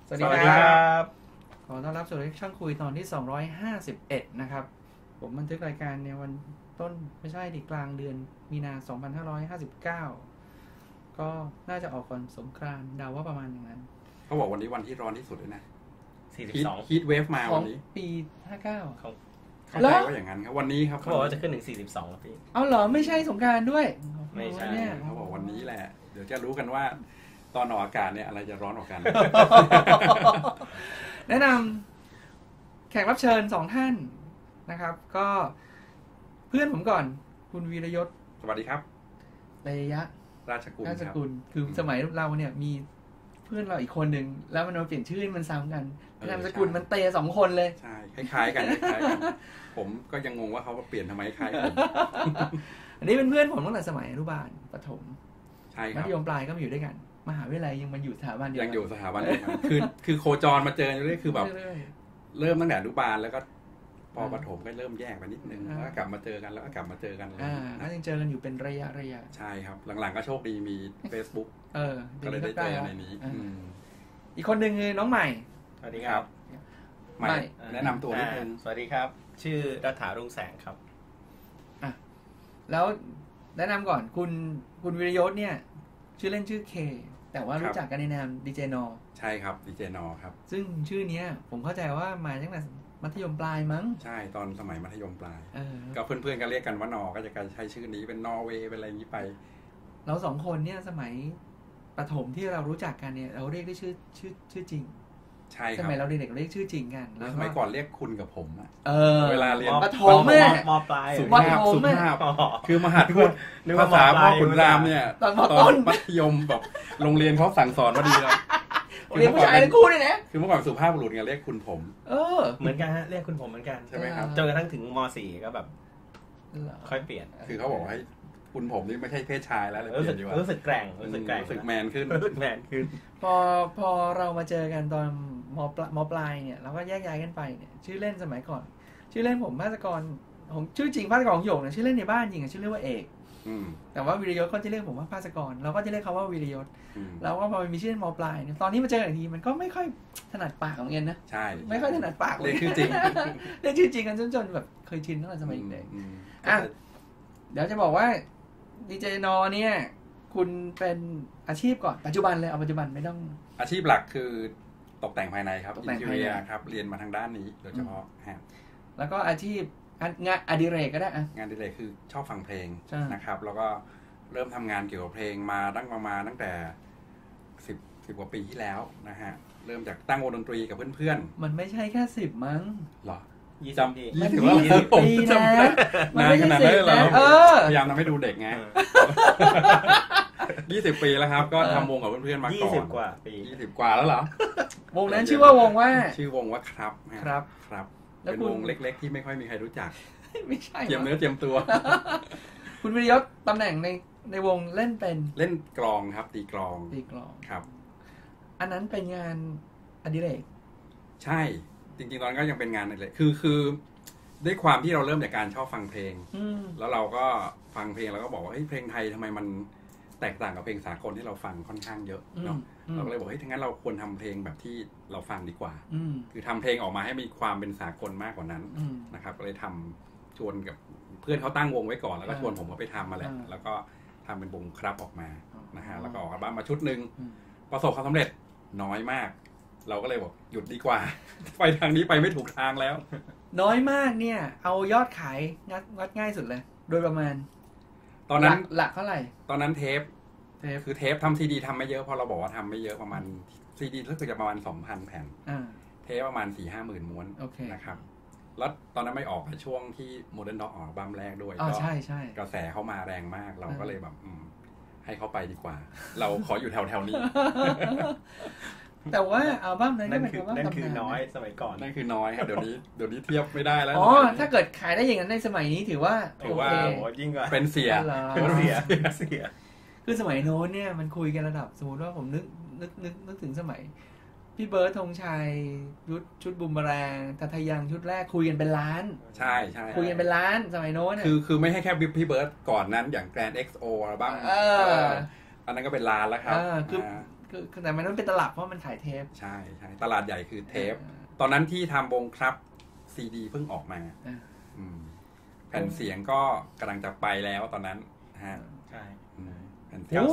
สวัสดีครับขอต้อนรับสู่ช่างคุยตอนที่251นะครับผมบันทึกรายการในวันต้นไม่ใช่ดิกลางเดือนมีนา2559ก็น่าจะออกก่อนสงกรานต์เดาว่าประมาณอย่างนั้นเขาบอกวันนี้วันที่ร้อนที่สุดเลยนะ 42 ฮีทเวฟมาวันนี้ปี59 เขาใจว่าอย่างนั้นครับวันนี้ครับเขาบอกว่าจะขึ้นถึง42พี่เอาเหรอไม่ใช่สงกรานต์ด้วยไม่ใช่เขาบอกวันนี้แหละเดี๋ยวจะรู้กันว่าตอนออกอากาศเนี่ยอะไรจะร้อนออกกันแนะนำแขกรับเชิญ2ท่านนะครับก็เพื่อนผมก่อนคุณวีรยศสวัสดีครับเตยะราชกุลคือสมัยเราเนี่ยมีเพื่อนเราอีกคนหนึ่งแล้วมันมาเปลี่ยนชื่อมันซ้ำกันนามสกุลมันเตย2คนเลยใช่คล้ายๆกันผมก็ยังงงว่าเขาเปลี่ยนทำไมคล้ายกันอันนี้เป็นเพื่อนผมตั้งแต่สมัยอนุบาลประถมใช่ครับมัธยมปลายก็มาอยู่ด้วยกันมหาวิทยาลัยยังมาอยู่สถาบันเดียวยังอยู่สถาบันเดียวกันคือโคจรมาเจออยู่เรื่อยคือแบบเริ่มตั้งแต่อนุบาลแล้วก็พอประถมก็เริ่มแยกไปนิดนึงแล้วก็กลับมาเจอกันแล้วก็กลับมาเจอกันแล้วยังเจอกันอยู่เป็นระยะใช่ครับหลังๆก็โชคดีมี Facebook ก็เลยได้เจอในนี้อีกคนหนึ่งคือน้องใหม่สวัสดีครับใหม่แนะนำตัวนิดนึงสวัสดีครับชื่อรัฐารุ่งแสงครับแล้วแนะนำก่อนคุณวิรยศเนี่ยชื่อเล่นชื่อเคแต่ว่ารู้จักกันในนามดีเจนอใช่ครับดีเจนอครับซึ่งชื่อเนี้ยผมเข้าใจว่ามาตั้งแต่มัธยมปลายมั้งใช่ตอนสมัยมัธยมปลายก็เพื่อนๆก็เรียกกันว่านอก็จะใช้ชื่อนี้เป็นนอร์เวย์เป็นอะไรอย่างนี้ไปเราสองคนเนี่ยสมัยประถมที่เรารู้จักกันเนี่ยเราเรียกได้ชื่อจริงใช่ครับสมัยเราเด็กๆเรียกชื่อจริงกันแล้วสมัยก่อนเรียกคุณกับผมอะเวลาเรียนประถมแม่มปลายสุภาพคือมหาพูดภาษาพ่อขุนรามเนี่ยตอนมัธยมแบบโรงเรียนเขาสั่งสอนว่าดีแล้วเรียนผู้ชายทั้งคู่เลยนะคือเมื่อก่อนสุภาพบุรุษไงเรียกคุณผมเหมือนกันฮะเรียกคุณผมเหมือนกันใช่ไหมครับจนกระทั่งถึงม.4 ก็แบบค่อยเปลี่ยนคือเขาบอกให้คุณผมนี่ไม่ใช่เพศชายแล้วเลยเปลี่ยนดีกว่ารู้สึกแกร่งรู้สึกแมนขึ้นพอเรามาเจอกันตอนม.ปลายเนี่ยเราก็แยกย้ายกันไปเนี่ยชื่อเล่นสมัยก่อนชื่อเล่นผมภาสกรผมชื่อจริงภาสกรของหยกเนี่ยชื่อเล่นในบ้านจริงชื่อเรียกว่าเอกแต่ว่าวีรยศเขาจะเรียกผมว่าภาสกรเราก็จะเรียกเขาว่าวีรยศแล้วก็พอมีชื่อเล่นม.ปลายเนี่ยตอนนี้มาเจอกันอีกทีมันก็ไม่ค่อยถนัดปากของเงินนะใช่ไม่ค่อยถนัดปากเลยชื่อจริงเรียกชื่อจริงกันจนแบบเคยชินตั้งแต่สมัยเด็กเดี๋ยวจะบอกว่าดีเจนอเนี่ยคุณเป็นอาชีพก่อนปัจจุบันเลยเอาปัจจุบันไม่ต้องอาชีพหลักคือตกแต่งภายในครับอินทีเรียครับเรียนมาทางด้านนี้โดยเฉพาะแล้วก็อาชีพงานอดิเรกก็ได้งานอดิเรกคือชอบฟังเพลงนะครับแล้วก็เริ่มทำงานเกี่ยวกับเพลงมาตั้งแต่10 กว่าปีที่แล้วนะฮะเริ่มจากตั้งวงดนตรีกับเพื่อนๆมันไม่ใช่แค่10มั้งหรอจำ 20 ปีนะนานขนาดนั้นเลยเหรอพยายามทำให้ดูเด็กไง20 ปีแล้วครับก็ทำวงกับเพื่อนๆมาก่อน 20 กว่าปี 20 กว่าแล้วเหรอวงนั้นชื่อว่าวงว่าชื่อวงว่าครับเป็นวงเล็กๆที่ไม่ค่อยมีใครรู้จักไม่ใช่เจียมเนื้อเจียมตัวคุณวิรยศตำแหน่งในวงเล่นเป็นเล่นกลองครับตีกลองครับอันนั้นเป็นงานอดิเรกใช่จริงๆตอนนั้นก็ยังเป็นงานเลยคือด้วยความที่เราเริ่มจากการชอบฟังเพลงแล้วเราก็ฟังเพลงแล้วก็บอกว่าเฮ้ยเพลงไทยทำไมมันแตกต่างกับเพลงสากลที่เราฟังค่อนข้างเยอะเนาะเราก็เลยบอกเฮ้ยถ้างั้นเราควรทำเพลงแบบที่เราฟังดีกว่าคือทำเพลงออกมาให้มีความเป็นสากลมากกว่านั้นนะครับก็เลยทำชวนกับเพื่อนเขาตั้งวงไว้ก่อนแล้วก็ชวนผมก็ไปทำมาแหละแล้วก็ทำเป็นวงครับออกมานะฮะแล้วก็ออกอัลบั้มมาชุดนึงประสบความสำเร็จน้อยมากเราก็เลยบอกหยุดดีกว่าไปทางนี้ไปไม่ถูกทางแล้วน้อยมากเนี่ยเอายอดขายงัดง่ายสุดเลยโดยประมาณตอนนั้นหลักเท่าไหร่ตอนนั้นเทปคือเทปทำซีดีทำไม่เยอะพอเราบอกว่าทำไม่เยอะประมาณซีดีก็คือจะประมาณ 2,000 แผ่นเทปประมาณ 4-5 หมื่นม้วนนะครับแล้วตอนนั้นไม่ออกในช่วงที่ Modern Dog ออกบัมแรกด้วยก็ใช่กระแสเข้ามาแรงมากเราก็เลยแบบให้เขาไปดีกว่าเราขออยู่แถวๆนี้แต่ว่าอัลบั้มนั้นก็เป็นอัลบั้มนั่นคือน้อยสมัยก่อนนั่นคือน้อยครับเดี๋ยวนี้เทียบไม่ได้แล้วถ้าเกิดขายได้อย่างนั้นในสมัยนี้ถือว่าโอเคยิ่งกว่าเป็นเสียคือสมัยโน้นเนี่ยมันคุยกันระดับสมมติว่าผมนึกถึงสมัยพี่เบิร์ดธงชัยชุดบูมเบอแรงทัทยังชุดแรกคุยกันเป็นล้านใช่คุยกันเป็นล้านสมัยโน้นคือไม่ให้แค่พี่เบิร์ดก่อนนั้นอย่าง Grand XO อัลบั้มอันนั้นก็เป็นล้านแล้วครับคือแต่มันต้องเป็นตลับเพราะมันขายเทปใช่ใช่ตลาดใหญ่คือเทปตอนนั้นที่ทำวงครับซีดีเพิ่งออกมาแผ่นเสียงก็กำลังจะไปแล้วตอนนั้นฮะใช่แผ่นเสียง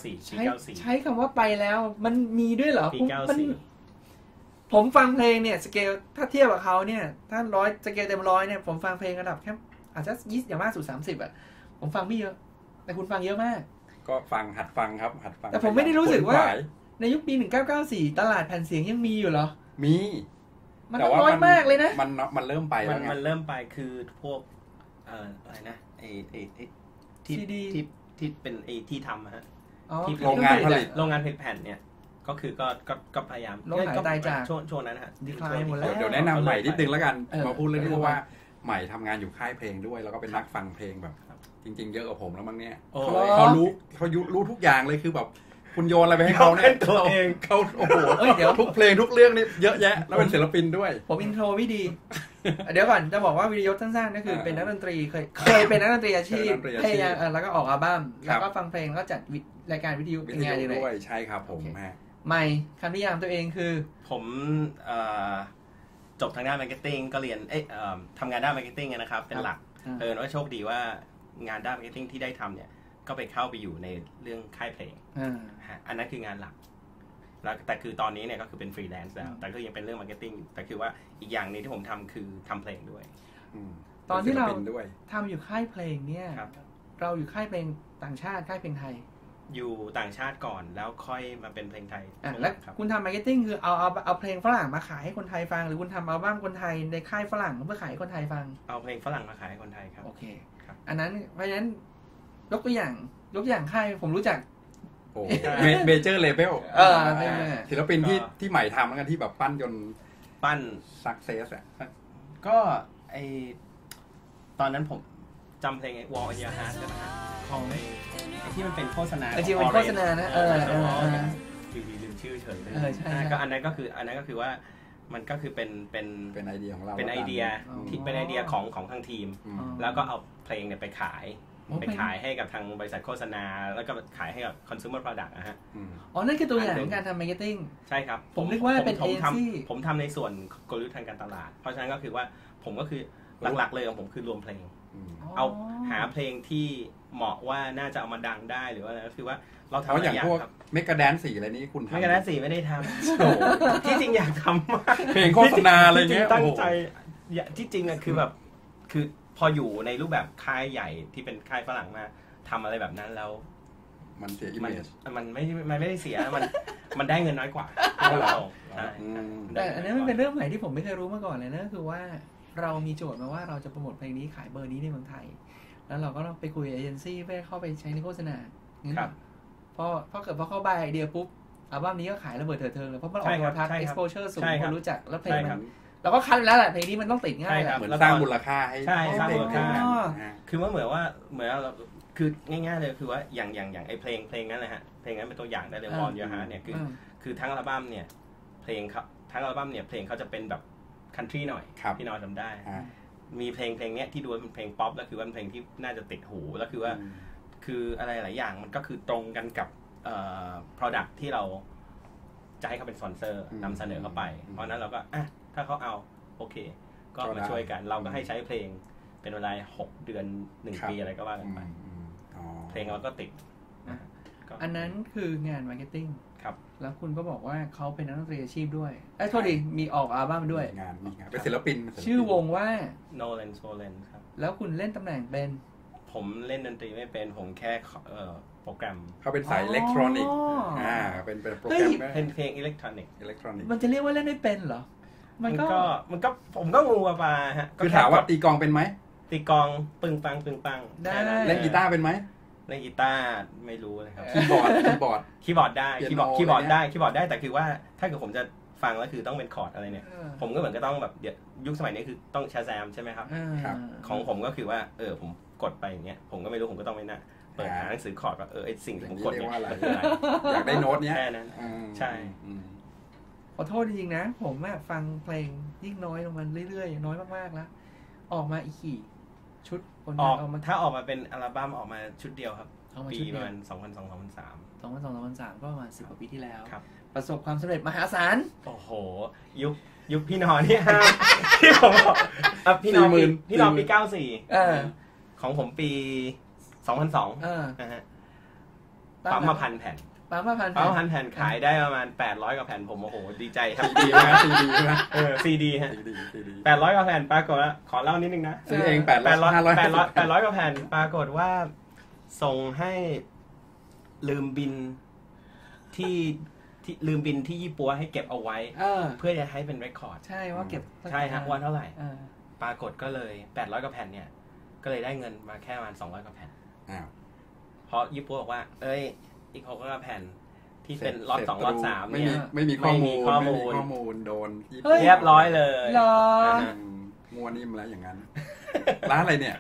94 ใช้คำว่าไปแล้วมันมีด้วยเหรอผมฟังเพลงเนี่ยสเกลถ้าเทียบกับเขาเนี่ยถ้า100สเกลเต็ม100เนี่ยผมฟังเพลงระดับแค่อาจจะ20อย่างมากสุด30อ่ะผมฟังไม่เยอะแต่คุณฟังเยอะมากก็ฟังหัดฟังครับหัดฟังแต่ผมไม่ได้รู้สึกว่าในยุคปี1994ตลาดแผ่นเสียงยังมีอยู่เหรอมีมันน้อยมากเลยนะมันเริ่มไปแล้วไงมันเริ่มไปคือพวกอะไรนะไอ้ที่เป็นไอ้ที่ทำฮะที่โรงงานผลิตแผ่นเนี่ยก็คือก็พยายามลดหายตายจากช่วงนั้นฮะดีคลายหมดแล้วเดี๋ยวแนะนำใหม่นิดนึงแล้วกันมาพูดเรื่องที่ว่าใหม่ทำงานอยู่ค่ายเพลงด้วยแล้วก็เป็นนักฟังเพลงแบบจริงๆเยอะกว่าผมแล้วมั้งเนี่ยเขารู้ทุกอย่างเลยคือแบบคุณโยนอะไรไปให้เขาเนี่ยตัวเองเขาโอ้โหเดี๋ยวทุกเพลงทุกเรื่องนี่เยอะแยะแล้วเป็นศิลปินด้วยผมอินโทรไม่ดีเดี๋ยวก่อนจะบอกว่าวิดีโอสั้นๆก็คือเป็นนักดนตรีเคยเป็นนักดนตรีอาชีพพยายามแล้วก็ออกอัลบั้มแล้วก็ฟังเพลงแล้วก็จัดรายการวิทยุงานอะไรด้วยใช่ครับผมใหม่คำนิยามตัวเองคือผมจบทางด้านมาร์เก็ตติ้งก็เรียนทำงานด้านมาร์เก็ตติ้งนะครับเป็นหลักว่าโชคดีว่างานด้านมาร์เก็ตติ้งที่ได้ทำเนี่ยก็ไปเข้าไปอยู่ในเรื่องค่ายเพลงอันนั้นคืองานหลักแล้วแต่คือตอนนี้เนี่ยก็คือเป็นฟรีแลนซ์แล้วแต่ก็ยังเป็นเรื่องมาร์เก็ตติ้งแต่คือว่าอีกอย่างนึงที่ผมทำคือทำเพลงด้วยตอนที่เราทำอยู่ค่ายเพลงเนี่ยเราอยู่ค่ายเพลงต่างชาติค่ายเพลงไทยอยู่ต่างชาติก่อนแล้วค่อยมาเป็นเพลงไทยแล้วคุณทำมาร์เก็ตติ้งคือเอาเพลงฝรั่งมาขายให้คนไทยฟังหรือคุณทำอัลบั้มคนไทยในค่ายฝรั่งเพื่อขายให้คนไทยฟังเอาเพลงฝรั่งมาขายให้คนไทยครับโอเคอันนั้นเพราะฉะนั้นยกตัวอย่างค่ายผมรู้จักเมเจอร์เลเวลศิลปินที่ใหม่ทำแล้วกันที่แบบปั้นจนปั้นซักเซสอ่ะก็ไอตอนนั้นผมจำเพลง Wall in Your Heart นะของไอที่มันเป็นโฆษณาจริงๆเป็นโฆษณานะลืมชื่อเฉยเลยก็อันนั้นก็คือว่ามันก็คือเป็นไอเดียของเราเป็นไอเดียที่เป็นไอเดียของทางทีมแล้วก็เอาเพลงเนี่ยไปขายให้กับทางบริษัทโฆษณาแล้วก็ขายให้กับ consumer product นะฮะนั่นคือตัวอย่างของการทำ marketing ใช่ครับผมนึกว่าเป็นเอเจนซี่ผมทำในส่วนกลยุทธ์ทางการตลาดเพราะฉะนั้นก็คือว่าผมก็คือหลักๆเลยของผมคือรวมเพลงเอาหาเพลงที่เหมาะว่าน่าจะเอามาดังได้หรือว่าก็คือว่าเราทำอย่างพวกเมกะแดนซ์4อะไรนี้คุณทำเมกะแดนซ์4ไม่ได้ทำที่จริงอยากทำมากเพลงโฆษณาอะไรเงี้ยตั้งใจที่จริงอะคือแบบคือพออยู่ในรูปแบบค่ายใหญ่ที่เป็นค่ายฝรั่งมาทำอะไรแบบนั้นแล้วมันเสียอิมเมจมันไม่ได้เสียมันได้เงินน้อยกว่าแต่อันนี้มันเป็นเรื่องใหม่ที่ผมไม่เคยรู้มาก่อนเลยนะคือว่าเรามีโจทย์มาว่าเราจะโปรโมทเพลงนี้ขายเบอร์นี้ในเมืองไทยแล้วเราก็ไปคุยกับเอเจนซี่เพื่อเข้าไปใช้ในโฆษณางั้นพอเข้าใบไอเดียปุ๊บอัลบั้มนี้ก็ขายระเบิดเถิดเทิงเลยเพราะมันออกโทรทัศน์ exposure สูงคนรู้จักแล้วเพลงมันเราก็คัดแล้วแหละเพลงนี้มันต้องติดง่ายเหมือนสร้างมูลค่าให้สร้างมูลค่าคือเหมือนว่าเราคือง่ายๆเลยคือว่าอย่างไอเพลงนั้นนะฮะเพลงนั้นเป็นตัวอย่างได้เลย Wall in Your Heart เนี่ยคือทั้งอัลบั้มเนี่ยเพลงเขาจะเป็นแบบคันทรีหน่อยพี่น้อยจำได้มีเพลงเนี้ยที่ดูเป็นเพลงป๊อปแล้วคือว่าเป็นเพลงที่น่าจะติดหูแล้วคือว่าคืออะไรหลายอย่างมันก็คือตรงกันกับproduct ที่เราจะให้เขาเป็นสปอนเซอร์นำเสนอเข้าไปเพราะนั้นเราก็ถ้าเขาเอาโอเคก็มาช่วยกันเราก็ให้ใช้เพลงเป็นเวลา6 เดือน1 ปีอะไรก็ว่ากันไปเพลงเราก็ติดอันนั้นคืองานมาร์เก็ตติ้งครับแล้วคุณก็บอกว่าเขาเป็นนักดนตรีอาชีพด้วยโทษดีมีออกอัลบั้มด้วยงานเป็นศิลปินชื่อวงว่า Nolan Solen ครับแล้วคุณเล่นตำแหน่งเป็นผมเล่นดนตรีไม่เป็นผมแค่โปรแกรมเขาเป็นสายอิเล็กทรอนิกส์เป็นโปรแกรมเป็นเพลงอิเล็กทรอนิกส์มันจะเรียกว่าเล่นไม่เป็นเหรอมันก็ผมก็งูปลาฮะคือถามว่าตีกลองเป็นไหมตีกลองปึ้งปังได้เล่นกีตาร์เป็นไหมเล่นกีตาร์ไม่รู้เลยครับคีย์บอร์ดได้คีย์บอร์ดได้แต่คือว่าถ้าเกิดผมจะฟังแล้วคือต้องเป็นคอร์ดอะไรเนี่ยผมก็เหมือนก็ต้องแบบยุคสมัยนี้คือต้องแชร์แซมใช่ไหมครับของผมก็คือว่าผมกดไปอย่างเงี้ยผมก็ไม่รู้ผมก็ต้องไปน่ะเปิดหาหนังสือคอร์ดว่าไอ้สิ่งที่ผมกดเนี่ยอยากได้โน้ตเนี้ยแค่นั้นใช่ขอโทษจริงๆนะผมฟังเพลงยิ่งน้อยลงมาเรื่อยๆน้อยมากๆแล้วออกมาอีกกี่ชุดออกมาถ้าออกมาเป็นอัลบั้มออกมาชุดเดียวครับปีประมาณ2002-2003 ก็ประมาณ10 กว่าปีที่แล้วครับประสบความสำเร็จมหาศาลโอ้โหยุคพี่นอนที่ที่ผมบอกพี่นอนปี94ของผมปี2002นะฮะปั๊มมา1,000 แผ่นปั๊มมา1,000 แผ่นขายได้ประมาณ800 กว่าแผ่นผมโอ้โหดีใจครับดีมากซีดีฮะ800 กว่าแผ่นปรากฏว่าขอเล่านิดนึงนะซื้อเอง 800 กว่าแผ่นปรากฏว่าส่งให้ลืมบินที่ยี่ปัวให้เก็บเอาไว้เพื่อจะให้เป็นเรคคอร์ดใช่ว่าเก็บใช่ฮะวันเท่าไหร่ปรากฏก็เลย800 กว่าแผ่นเนี่ยก็เลยได้เงินมาแค่ประมาณ200 กว่าแผ่นเพราะยี่ปัวบอกว่าเอ้ยอีก6 กว่าแผ่นที่เป็นล็อต2ล็อต3เนี่ยไม่มีข้อมูลโดนเรียบร้อยเลยงัวนิ่มแล้วอย่างนั้นร้านอะไรเนี่ย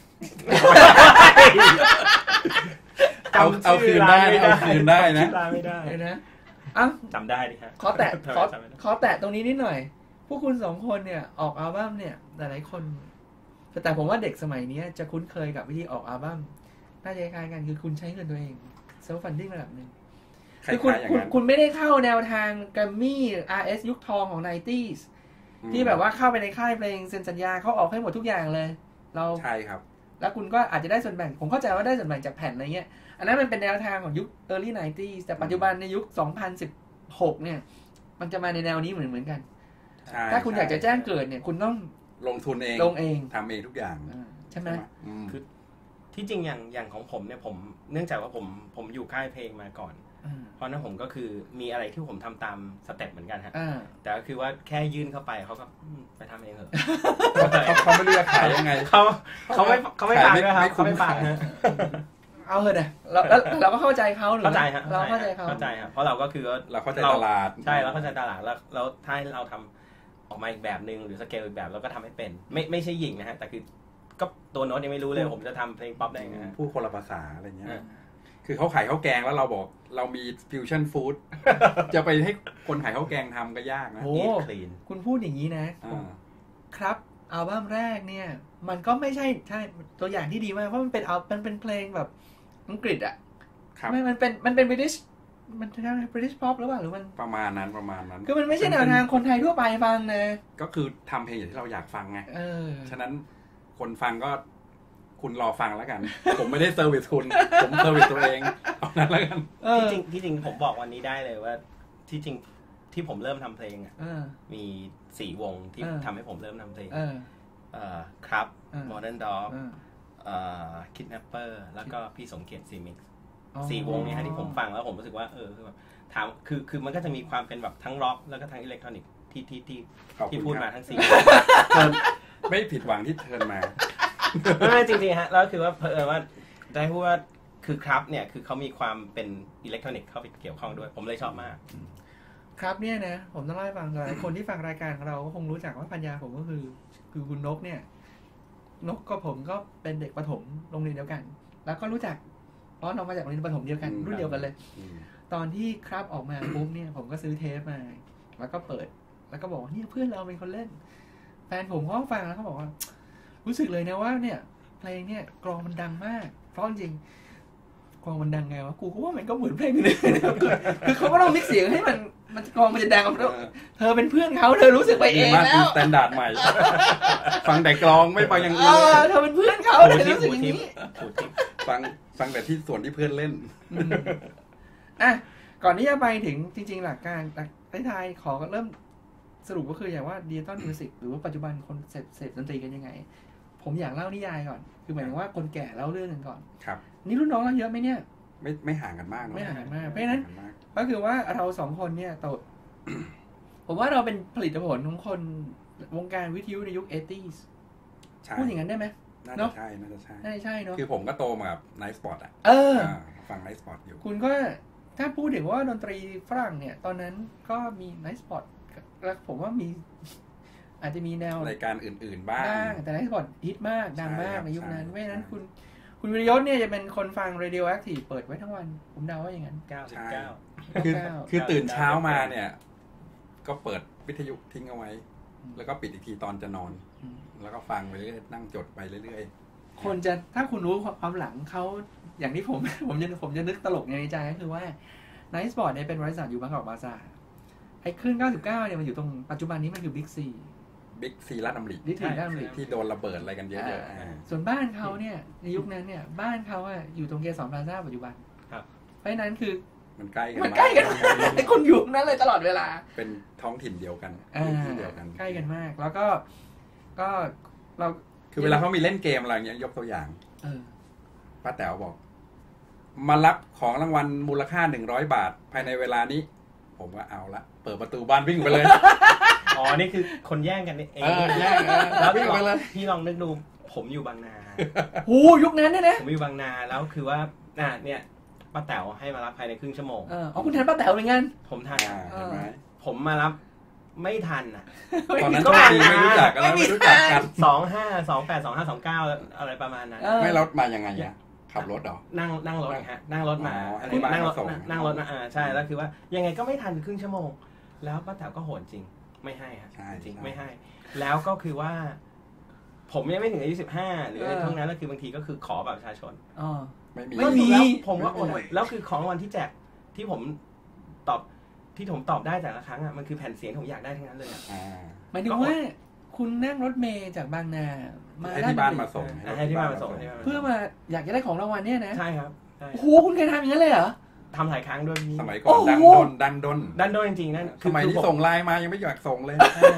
เอาคืนได้นะไม่ได้นะอ้าวจำได้ดิฮะขอแตะตรงนี้นิดหน่อยพวกคุณ2 คนเนี่ยออกอัลบั้มเนี่ยหลายคนแต่ผมว่าเด็กสมัยนี้จะคุ้นเคยกับวิธีออกอัลบั้มน่าจะคล้ายกันคือคุณใช้เงินตัวเองเซลฟ์ฟันดิ้งระดับนึงคือคุณไม่ได้เข้าแนวทางแกรมมี่ RS ยุคทองของ 90s ที่แบบว่าเข้าไปในค่ายเพลงเซ็นสัญญาเขาออกให้หมดทุกอย่างเลยเราใช่ครับแล้วคุณก็อาจจะได้ส่วนแบ่งผมเข้าใจว่าได้ส่วนแบ่งจากแผ่นอะไรเงี้ยอันนั้นมันเป็นแนวทางของยุค early 90s แต่ปัจจุบันในยุค2016เนี่ยมันจะมาในแนวนี้เหมือนกันถ้าคุณอยากจะแจ้งเกิดเนี่ยคุณต้องลงทุนเองลงเองทำเองทุกอย่างใช่ไหมคือที่จริงอย่างของผมเนี่ยผมเนื่องจากว่าผมอยู่ค่ายเพลงมาก่อนเพราะนั้นผมก็คือมีอะไรที่ผมทำตามสเต็ปเหมือนกันฮะแต่ก็คือว่าแค่ยื่นเข้าไปเขาก็ไปทำเองเหรอเขาไม่รู้จะขายยังไงเขาไม่ฟังด้วยครับเขาไม่ฟังเอาเลยเนี่ยเราก็เข้าใจเขาหรือเข้าใจฮะเราเข้าใจเขาเพราะเราก็คือเราเข้าใจตลาดใช่เราเข้าใจตลาดแล้วถ้าเราทำออกมาอีกแบบนึงหรือสเกลอีกแบบเราก็ทำให้เป็นไม่ใช่หญิงนะฮะแต่คือก็ตัวโน้ตยังไม่รู้เลยผมจะทำเพลงป๊อปได้ไงพูดคนละภาษาอะไรเงี้ยคือเขาขายข้าวแกงแล้วเราบอกเรามีฟิวชั่นฟู้ดจะไปให้คนขายข้าวแกงทำก็ยากนะโอ้คุณพูดอย่างนี้นะครับอัลบั้มแรกเนี่ยมันก็ไม่ใช่ตัวอย่างที่ดีมากเพราะมันเป็นเพลงแบบอังกฤษอ่ะมันเป็น British มันใช่ British pop หรือเปล่าหรือมันประมาณนั้นคือมันไม่ใช่แนวทางคนไทยทั่วไปฟังนะก็คือทำเพลงอย่างที่เราอยากฟังไงฉะนั้นคนฟังก็คุณรอฟังแล้วกันผมไม่ได้เซอร์วิสคุณผมเซอร์วิสตัวเองเอานั้นแล้วกันที่จริงผมบอกวันนี้ได้เลยว่าที่จริงที่ผมเริ่มทำเพลงมี4 วงที่ทำให้ผมเริ่มทำเพลงครับ Modern Dog Kidnapper แล้วก็พี่สมเกียรติซีมิกซ์4 วงนี้ฮะที่ผมฟังแล้วผมรู้สึกว่าคือแบบถามคือมันก็จะมีความเป็นแบบทั้งร็อกแล้วก็ทั้งอิเล็กทรอนิกส์ที่พูดมาทั้ง4 ไม่ผิดหวังที่เทิร์นมาไม่จริงๆฮะแล้วคือว่าว่าได้พูดว่าคือครับเนี่ยคือเขามีความเป็นอิเล็กทรอนิกส์เข้าไปเกี่ยวข้องด้วยผมเลยชอบมากครับเนี่ยนะผมต้องเล่าให้ฟังหลายคนที่ฟังรายการของเราก็คงรู้จักว่าปัญญาผมก็คือคุณนกเนี่ยนกก็ผมก็เป็นเด็กประถมโรงเรียนเดียวกันแล้วก็รู้จักเพราะน้องมาจากโรงเรียนประถมเดียวกันรุ่นเดียวกันเลยตอนที่ครับออกมาปุ๊บเนี่ยผมก็ซื้อเทปมาแล้วก็เปิดแล้วก็บอกเนี่ยเพื่อนเราเป็นคนเล่นแฟนผมเขาฟังแล้วเขาบอกว่ารู้สึกเลยนะว่าเนี่ยเพลงเนี่ยกลองมันดังมากเพราะจริงกลองมันดังไงวะกูก็ว่ามันก็เหมือนเพลงเลยคือเขาก็ต้องมิกซ์เสียงให้มันกลองมันจะดังเธอเป็นเพื่อนเขาเธอรู้สึกไปเองแล้วสแตนดาร์ดใหม่ฟังแต่กลองไม่ฟังอย่างอื่นเธอเป็นเพื่อนเขาเธอรู้สึกอย่างนี้ฟังแต่ที่ส่วนที่เพื่อนเล่นอ่ะก่อนที่จะไปถึงจริงๆหลักการท้ายๆขอเริ่มสรุปก็คืออย่างว่าดิจิตอลมิวสิกหรือว่าปัจจุบันคนเสพดนตรีกันยังไงผมอยากเล่านิยายก่อนคือหมายถึงว่าคนแก่เล่าเรื่องกันก่อนครับนี่รุ่นน้องเราเยอะไหมเนี่ยไม่ห่างกันมากไม่ห่างกันมากเพราะฉะนั้นก็คือว่าเรา2 คนเนี่ยโตผมว่าเราเป็นผลิตผลของคนวงการวิทยุในยุค 80s พูดอย่างนั้นได้ไหมน่าจะใช่น่าจะใช่เนาะคือผมก็โตมากับ Night Spot อ่ะฟัง Night Spot อยู่คุณก็ถ้าพูดถึงว่าดนตรีฝรั่งเนี่ยตอนนั้นก็มี Night Spot แล้วผมว่ามีอาจจะมีแนวรายการอื่นๆบ้างแต่Night Spotฮิตมากดังมากในยุคนั้นเพราะฉะนั้นคุณวิริยศเนี่ยจะเป็นคนฟัง Radioactive เปิดไว้ทั้งวันผมเดาว่าอย่างนั้น 99 คือตื่นเช้ามาเนี่ยก็เปิดวิทยุทิ้งเอาไว้แล้วก็ปิดอีกทีตอนจะนอนแล้วก็ฟังไปเรื่อยนั่งจดไปเรื่อยๆคนจะถ้าคุณรู้ความหลังเขาอย่างที่ผมจะนึกตลกในใจก็คือว่า Night Sport เนี่ยเป็นบริษัทอยู่บางกอกบาซ่าไอ้คลื่น99เนี่ยมันอยู่ตรงปัจจุบันนี้มันอยู่บิ๊กซีลาดน้ำหลีที่โดนระเบิดอะไรกันเยอะๆส่วนบ้านเขาเนี่ยในยุคนั้นเนี่ยบ้านเขาอยู่ตรงเกสรพลาซ่าปัจจุบันเพราะฉะนั้นคือมันใกล้กันไอ้คนอยู่นั้นเลยตลอดเวลาเป็นท้องถิ่นเดียวกันที่เดียวกันใกล้กันมากแล้วก็เราคือเวลาเขามีเล่นเกมอะไรอย่างเงี้ยยกตัวอย่างป้าแต๋วบอกมารับของรางวัลมูลค่า100 บาทภายในเวลานี้ผมก็เอาละเปิดประตูบ้านวิ่งไปเลยอ๋อนี่คือคนแย่งกันเองแย่งแล้ววิ่งไปเลยพี่ลองนึกดูผมอยู่บางนาโอ้ยุคนั้นเนี่ยนะผมอยู่บางนาแล้วคือว่าเนี่ยป้าแต๋วให้มารับภายในครึ่งชั่วโมงอ๋อคุณทันป้าแต๋วเหมือนกันผมทันใช่ไหมผมมารับไม่ทันตอนนั้นก็ไม่รู้จักกัน 25282529อะไรประมาณนั้นไม่รถมายังไงเนี่ยขับรถหรอนั่งรถฮะนั่งรถมานั่งรถมาใช่แล้วคือว่ายังไงก็ไม่ทันครึ่งชั่วโมงแล้วป้าแต๋วก็โหดจริงไม่ให้ฮะจริงไม่ให้แล้วก็คือว่าผมยังไม่ถึงอายุ15หรืออะไรทั้งนั้นแล้วคือบางทีก็คือขอแบบประชาชนไม่มีผมว่าแล้วคือของรางวัลที่แจกที่ผมตอบได้แต่ละครั้งมันคือแผ่นเสียงผมอยากได้ทั้งนั้นเลยหมายถึงว่าคุณนั่งรถเมล์จากบางนามาที่บ้านมาส่งให้ที่บ้านมาส่งเพื่อมาอยากจะได้ของรางวัลเนี่ยนะใช่ครับโอ้โหคุณเคยทำอย่างนั้นเลยเหรอทำหลายครั้งด้วยสมัยก่อนดังดนจริงๆนั่นสมัยที่ส่งไลน์มายังไม่อยากส่งเลย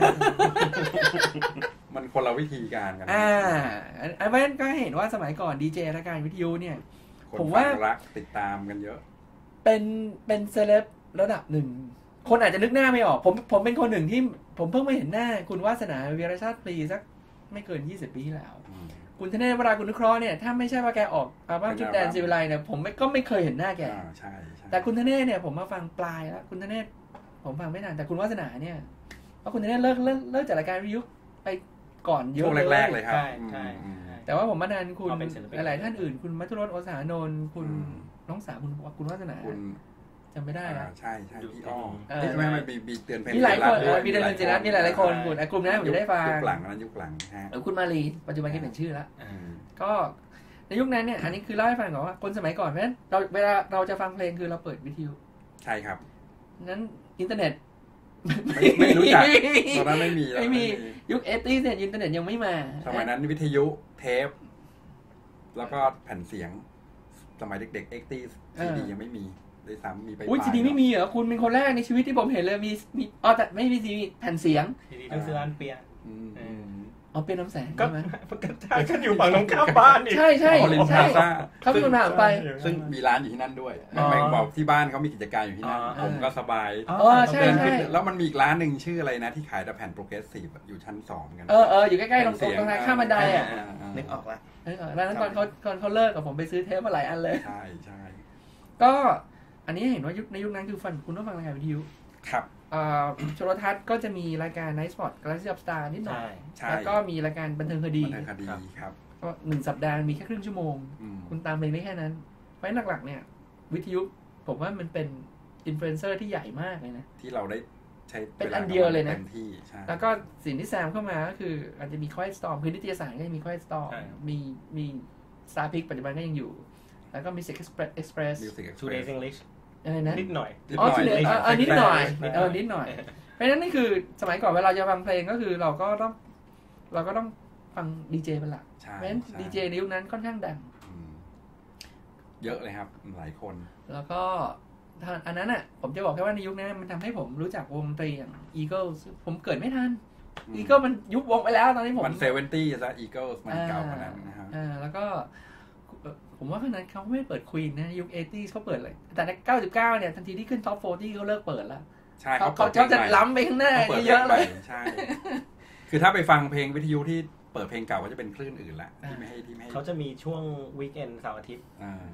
มันคนละวิธีการกันไอ้เว้นก็เห็นว่าสมัยก่อนดีเจรายการวิทยุเนี่ยผมว่ารักติดตามกันเยอะเป็นเซเลบระดับหนึ่งคนอาจจะนึกหน้าไม่ออกผมเป็นคนหนึ่งที่ผมเพิ่งมาเห็นหน้าคุณวาสนาวีรชาติปรีสักไม่เกิน20 ปีที่แล้วคุณธเนศวรากุลนุเคราะห์เนี่ยถ้าไม่ใช่ว่าแกออกอัลบั้มชุดแดนซิวิไลเนี่ยผมก็ไม่เคยเห็นหน้าแกแต่คุณธเนศเนี่ยผมมาฟังปลายแล้วคุณธเนศผมฟังไม่นานแต่คุณวาสนาเนี่ยเพราะคุณธเนศเลิกจากรายการวิทยุไปก่อนเยอะแรกๆเลยครับใช่แต่ว่าผมมานานคุณหลายท่านอื่นคุณมัทุรส โอสานนท์คุณน้องสาวคุณวาสนาจำไม่ได้แล้วใช่พี่อ้อไม่มีเตือนเพลงมีหลายคนมีเตือนเพลงจิรัตมีหลายคนคุณกลุ่มนั้นผมจะได้ฟังยุคหลังนั้นยุคหลังคุณมาลีปัจจุบันก็เปลี่ยนชื่อแล้วก็ในยุคนั้นเนี่ยอันนี้คือเล่าให้ฟังก่อนว่าคนสมัยก่อนเพราะฉะนั้นเวลาเราจะฟังเพลงคือเราเปิดวิทยุใช่ครับนั้นอินเทอร์เน็ตไม่รู้จักตอนนั้นไม่มียุค80เนี่ยอินเทอร์เน็ตยังไม่มาสมัยนั้นวิทยุเทปแล้วก็แผ่นเสียงสมัยเด็กๆ80ซีดียังไม่มีเลยซ้ำมีไปซีดีไม่มีเหรอคุณเป็นคนแรกในชีวิตที่ผมเห็นเลยมีแต่ไม่มีซีดีแผ่นเสียงซีดีต้องซื้อร้านเปียเป็นน้ำแสงใช่ไหมก็อยู่ฝั่งตรงข้ามบ้านนี่ใช่เขาเป็นคนผ่านไปซึ่งมีร้านอยู่ที่นั่นด้วยแม่งบอกที่บ้านเขามีกิจการอยู่ที่นั่นผมก็สบายใช่แล้วมันมีอีกร้านหนึ่งชื่ออะไรนะที่ขายแต่แผ่นโปรเกรสซีฟอยู่ชั้น2กันอยู่ใกล้ๆตรงทางข้ามบันไดนึกออกละแล้วนั้นก่อนเขาเลิกกับผมไปซื้อเทปมาหลายอันเลยใช่ก็อันนี้เห็นว่าในยุคนั้นคือคุณต้องฟังรายการวิทยุครับโทรทัศน์ก็จะมีรายการ Night Spot Galaxy of Star นิดหน่อยแล้วก็มีรายการบันเทิงคดีครับก็1 สัปดาห์มีแค่ครึ่งชั่วโมงคุณตามเพลงได้แค่นั้นเพราะหลักๆเนี่ยวิทยุผมว่ามันเป็นอินฟลูเอนเซอร์ที่ใหญ่มากเลยนะที่เราได้ใช้เป็นอันเดียวเลยนะแล้วก็สิ่งที่แซมเข้ามาก็คืออาจจะมี Quiet Storm คือนิตยสารก็มี Quiet Storm มี Star Peak ปัจจุบันก็ยังอยู่แล้วก็มี Music Express Today's Englishนิดหน่อยนิดหน่อยนิดหน่อยเพราะฉะนั้นนี่คือสมัยก่อนเวลาจะฟังเพลงก็คือเราก็ต้องฟังดีเจเป็นหลักเพราะฉะนั้นดีเจในยุคนั้นค่อนข้างดังเยอะเลยครับหลายคนแล้วก็อันนั้นอ่ะผมจะบอกแค่ว่าในยุคนั้นมันทำให้ผมรู้จักวงดนตรีอย่าง Eagles ผมเกิดไม่ทัน Eagles มันยุบวงไปแล้วตอนนี้ผมมัน70ซะ Eagles มันเก่ากว่านั้นนะครับแล้วก็ผมว่าขนาดเขาไม่เปิดควีนนะยุค80เขาเปิดเลยแต่ใน99เนี่ยทันทีที่ขึ้นท็อป40เขาเลิกเปิดแล้วใช่เขาจะล้ำไปข้างหน้าเยอะเลยใช่คือถ้าไปฟังเพลงวิทยุที่เปิดเพลงเก่าก็จะเป็นคลื่นอื่นละที่ไม่ให้เขาจะมีช่วงวีคเอนด์เสาร์อาทิตย์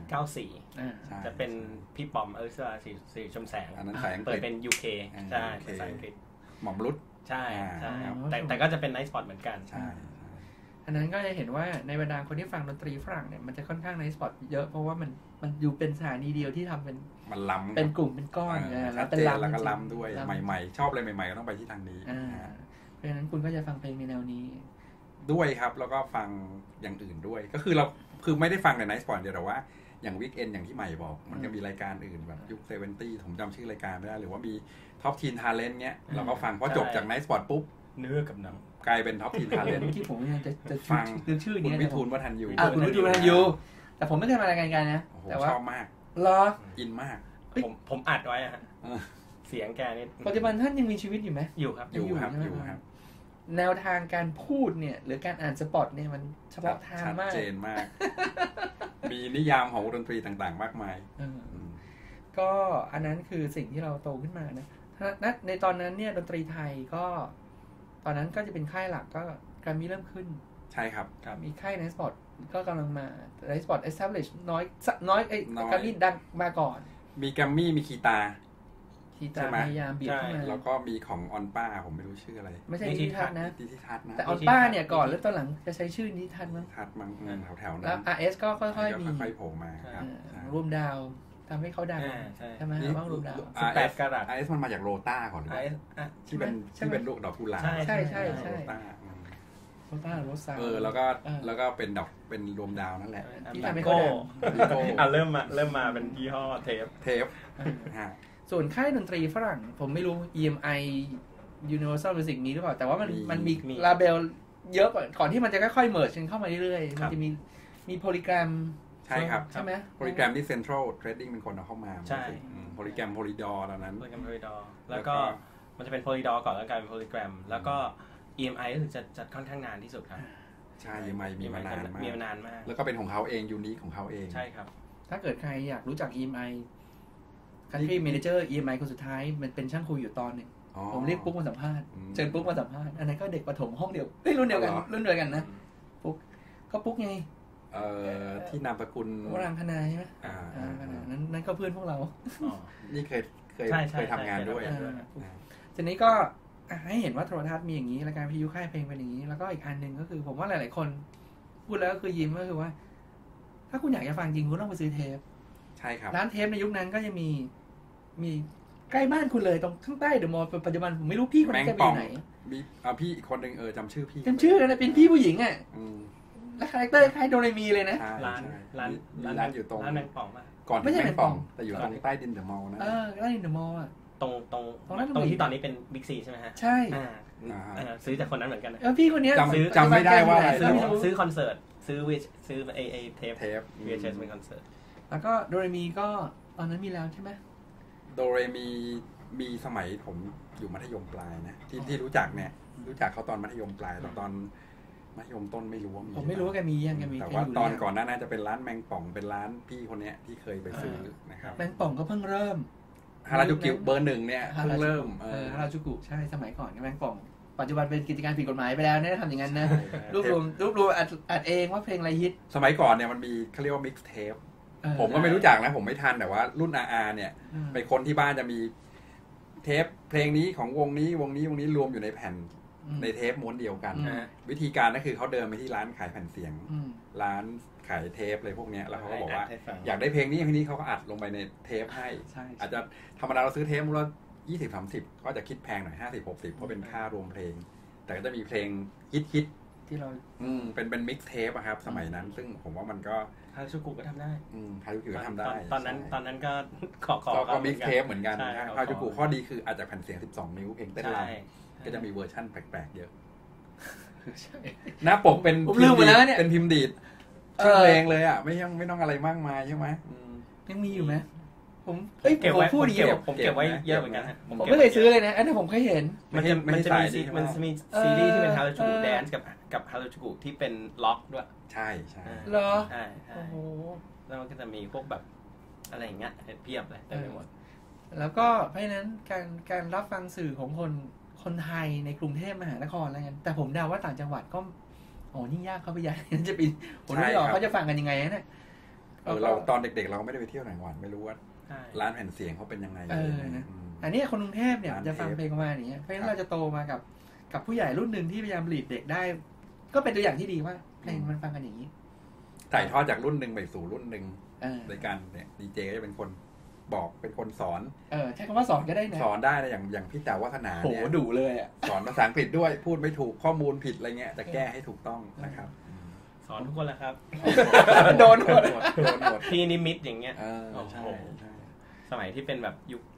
94จะเป็นพี่ปอมสีชมแสงอันนั้นแสงเปิดเป็น UK ใช่ภาษาอังกฤษหม่อมรุดใช่แต่ก็จะเป็นไนท์สปอตเหมือนกันใช่อันนั้นก็จะเห็นว่าในบรรดาคนที่ฟังดนตรีฝรั่งเนี่ยมันจะค่อนข้างไนท์สปอตเยอะเพราะว่ามันอยู่เป็นสถานีเดียวที่ทำเป็นมันล้ำเป็นกลุ่มเป็นก้อนแล้วเป็นล้ำแล้วก็ล้ำด้วยใหม่ๆชอบอะไรใหม่ๆก็ต้องไปที่ทางนี้เพราะฉะนั้นคุณก็จะฟังเพลงในแนวนี้ด้วยครับแล้วก็ฟังอย่างอื่นด้วยก็คือเราคือไม่ได้ฟังในไนท์สปอร์ตเดียวแต่ว่าอย่างวีคเอนอย่างที่ใหม่บอกมันก็มีรายการอื่นแบบยุค70ผมจำชื่อรายการไม่ได้หรือว่ามีท็อปทีนทาเลนต์เนี้ยเราก็ฟังพอจบจากไนท์สปอร์ตปุ๊บเนื้อกับหนังกลายเป็นท็อปทีนทาเลนต์ที่ผมยังจะฟังชื่อนี้คุณวิทูลวัฒนยูคุณวิทูลวัฒนยูแต่ผมไม่เคยมารายการกันนะแต่ว่าชอบมากเหรออินมากผมอัดไว้ฮะเสียงแกนี่ปัจจุบันท่านยังมีชีวิตอยู่ไหมอยู่ครับอยู่ครับแนวทางการพูดเนี่ยหรือการอ่านสปอตเนี่ยมันเฉพาะทางมากชัดเจนมากมีนิยามของดนตรีต่างๆมากมายก็อันนั้นคือสิ่งที่เราโตขึ้นมานะในตอนนั้นเนี่ยดนตรีไทยก็ตอนนั้นก็จะเป็นค่ายหลักก็การมีเริ่มขึ้นใช่ครับมีค่ายในสปอตก็กำลังมาในสปอต establish น้อยไอ้การมีดังมาก่อนมีแกรมมี่มีคีตาพยายามเบียดเข้ามาแล้วก็มีของออนป้าผมไม่รู้ชื่ออะไรไม่ใช่นิทัศน์นะแต่ออนป้าเนี่ยก่อนแล้วตอนหลังจะใช้ชื่อนิทัศน์มั้งแถวๆนั้นแล้ว RS ก็ค่อยๆมีค่อยๆโผล่มาครับรวมดาวทำให้เขาดังใช่ไหมว่ารวมดาว 18กะรัต RS มันมาจากโรต้าก่อนที่เป็นลูกดอกกุหลาบใช่โรต้าโรซ่าแล้วก็เป็นดอกเป็นรวมดาวนั่นแหละที่ทำให้เขาดังเริ่มมาเป็นยี่ห้อเทปส่วนค่ายดนตรีฝรั่งผมไม่รู้ EMI Universal Music มีหรือเปล่าแต่ว่ามันมีลาเบลเยอะก่อนที่มันจะค่อยๆเมิร์จกันเข้ามาเรื่อยๆมันจะมีโพลีแกรมใช่ครับใช่ไหมโพลีแกรมที่ Central Trading เป็นคนเอาเข้ามาใช่โพลีแกรมโพลีดอร์ตอนนั้นโพลีแกรมโพลีดอร์แล้วก็มันจะเป็นโพลีดอร์ก่อนแล้วกลายเป็นโพลีแกรมแล้วก็ EMI ก็คือจะค่อนข้างนานที่สุดครับใช่ EMI มีมานานมากแล้วก็เป็นของเขาเองยูนิคของเขาเองใช่ครับถ้าเกิดใครอยากรู้จัก EMI Country Manager EMI คนสุดท้ายมันเป็นช่างคุยอยู่ตอนนึงผมเรียกปุ๊กมาสัมภาษณ์เชิญปุ๊กมาสัมภาษณ์อันนั้นก็เด็กประถมห้องเดียวรุ่นเดียวกันนะปุ๊กก็ปุ๊กไงที่นามสกุลวรังคณาใช่ไหมนั่นก็เพื่อนพวกเรานี่เคยทำงานด้วยทีนี้ก็ให้เห็นว่าโทรทัศน์มีอย่างนี้รายการวิทยุค่ายเพลงเป็นอย่างนี้แล้วก็อีกอันหนึ่งก็คือผมว่าหลายๆคนพูดแล้วก็คือยิ้มก็คือว่าถ้าคุณอยากจะฟังจริงคุณต้องไปซื้อเทปใช่ครับร้านเทปในยุคนั้นก็จะมีใกล้บ้านคุณเลยตรงข้างใต้เดอะมอลล์ปัจจุบันผมไม่รู้พี่คนนั้นแกไปไหนมีพี่อีกคนนึงจำชื่อพี่จำชื่อแล้วนะเป็นพี่ผู้หญิงอ่ะและคาแรคเตอร์คล้ายโดเรมีเลยนะร้านอยู่ตรงร้านแมงป่องป่ะก่อนไม่ใช่แมงป่องแต่อยู่ตรงใต้ดินเดอะมอลล์นะใต้ดินเดอะมอลล์อ่ะตรงที่ตอนนี้เป็นบิ๊กซีใช่ไหมฮะใช่ซื้อจากคนนั้นเหมือนกันพี่คนนี้จำไม่ได้ว่าอะไรซื้อคอนเสิร์ตซื้อเทปVHS เป็นคอนเสิร์ตแล้วก็โดเรมีก็ตอนนั้นมีแล้วใช่ไหมโดเรมีสมัยผมอยู่มัธยมปลายนะที่รู้จักเนี่ยรู้จักเขาตอนมัธยมปลายตอนมัธยมต้นไม่รู้ว่ามีผมไม่รู้ว่าแกมียังแกมีแต่ว่าตอนก่อนหน้านั้นจะเป็นร้านแมงป่องเป็นร้านพี่คนนี้ที่เคยไปซื้อนะครับแมงป่องก็เพิ่งเริ่มฮาราจูกุเบอร์1เนี่ยเพิ่งเริ่มฮาราจูกุใช่สมัยก่อนแมงป่องปัจจุบันเป็นกิจการผิดกฎหมายไปแล้วเนี่ยทำอย่างนั้นนะรวบรวมอัดเองว่าเพลงอะไรฮิตสมัยก่อนเนี่ยมันมีเขาเรียกว่ามิกซ์เทปผมก็ไม่รู้จักนะผมไม่ทันแต่ว่ารุ่นอาเนี่ยไปคนที่บ้านจะมีเทปเพลงนี้ของวงนี้รวมอยู่ในแผ่นในเทปม้วนเดียวกันวิธีการก็คือเขาเดินไปที่ร้านขายแผ่นเสียงร้านขายเทปอะไรพวกนี้แล้วเขาก็บอกว่าอยากได้เพลงนี้เขาก็อัดลงไปในเทปให้อาจจะธรรมดาเราซื้อเทปมูลค่า20-30ก็จะคิดแพงหน่อย50-60เพราะเป็นค่ารวมเพลงแต่ก็จะมีเพลงฮิตที่เราเป็นมิกซ์เทปครับสมัยนั้นซึ่งผมว่ามันก็ฮาราจูกุก็ทำได้ฮาราจูกุก็ทำได้ตอนนั้นก็ก็มิกซ์เทปเหมือนกันฮาราจูกุข้อดีคืออาจจะแผ่นเสียง12นิ้วเพลงเต้นรำก็จะมีเวอร์ชั่นแปลกๆเยอะหน้าปกเป็นพิมพ์ดีดเพลงเลยอ่ะไม่ต้องอะไรมากมายใช่ไหมยังมีอยู่ไหมผมเก็บไว้พูดดีผมเก็บไว้เยอะเหมือนกันผมไม่เคยซื้อเลยนะอันนี้ผมเคยเห็นมันจะมีซีรีส์ที่เป็นฮาราจูกุแดนซ์กับฮาราจูกุที่เป็นล็อกด้วยใช่เหรอโอ้โหแล้วมันก็จะมีพวกแบบอะไรอย่างเงี้ยเพียบเลยเต็มไปหมดแล้วก็เพราะฉะนั้นการรับฟังสื่อของคนไทยในกรุงเทพมหานครอะไรเงี้ยแต่ผมเดาว่าต่างจังหวัดก็ยิ่งยากเข้าไปใหญ่จะเป็นผมไม่รู้เขาจะฟังกันยังไงนะเราตอนเด็กๆเราไม่ได้ไปเที่ยวต่างจังหวัดไม่รู้ว่าร้านแผ่นเสียงเขาเป็นยังไงนะอันนี้คนกรุงเทพเนี่ยจะฟังเพลงประมาณนี้เพราะฉะนั้นเราจะโตมากับผู้ใหญ่รุ่นหนึ่งที่พยายามหลีดเด็กได้ก็เป็นตัวอย่างที่ดีว่าเพลงมันฟังกันอย่างนี้ถ่ายทอดจากรุ่นหนึ่งไปสู่รุ่นหนึ่งในการเนี่ยดีเจก็จะเป็นคนบอกเป็นคนสอนใช้คำว่าสอนก็ได้นะสอนได้นะอย่างพี่แต่วัฒนาเนี่ยดุเลยอ่ะสอนภาษาอังกฤษด้วยพูดไม่ถูกข้อมูลผิดอะไรเงี้ยจะแก้ให้ถูกต้องนะครับสอนทุกคนแหละครับโดนหมดพี่นิมิตอย่างเงี้ยใช่สมัยที่เป็นแบบยุค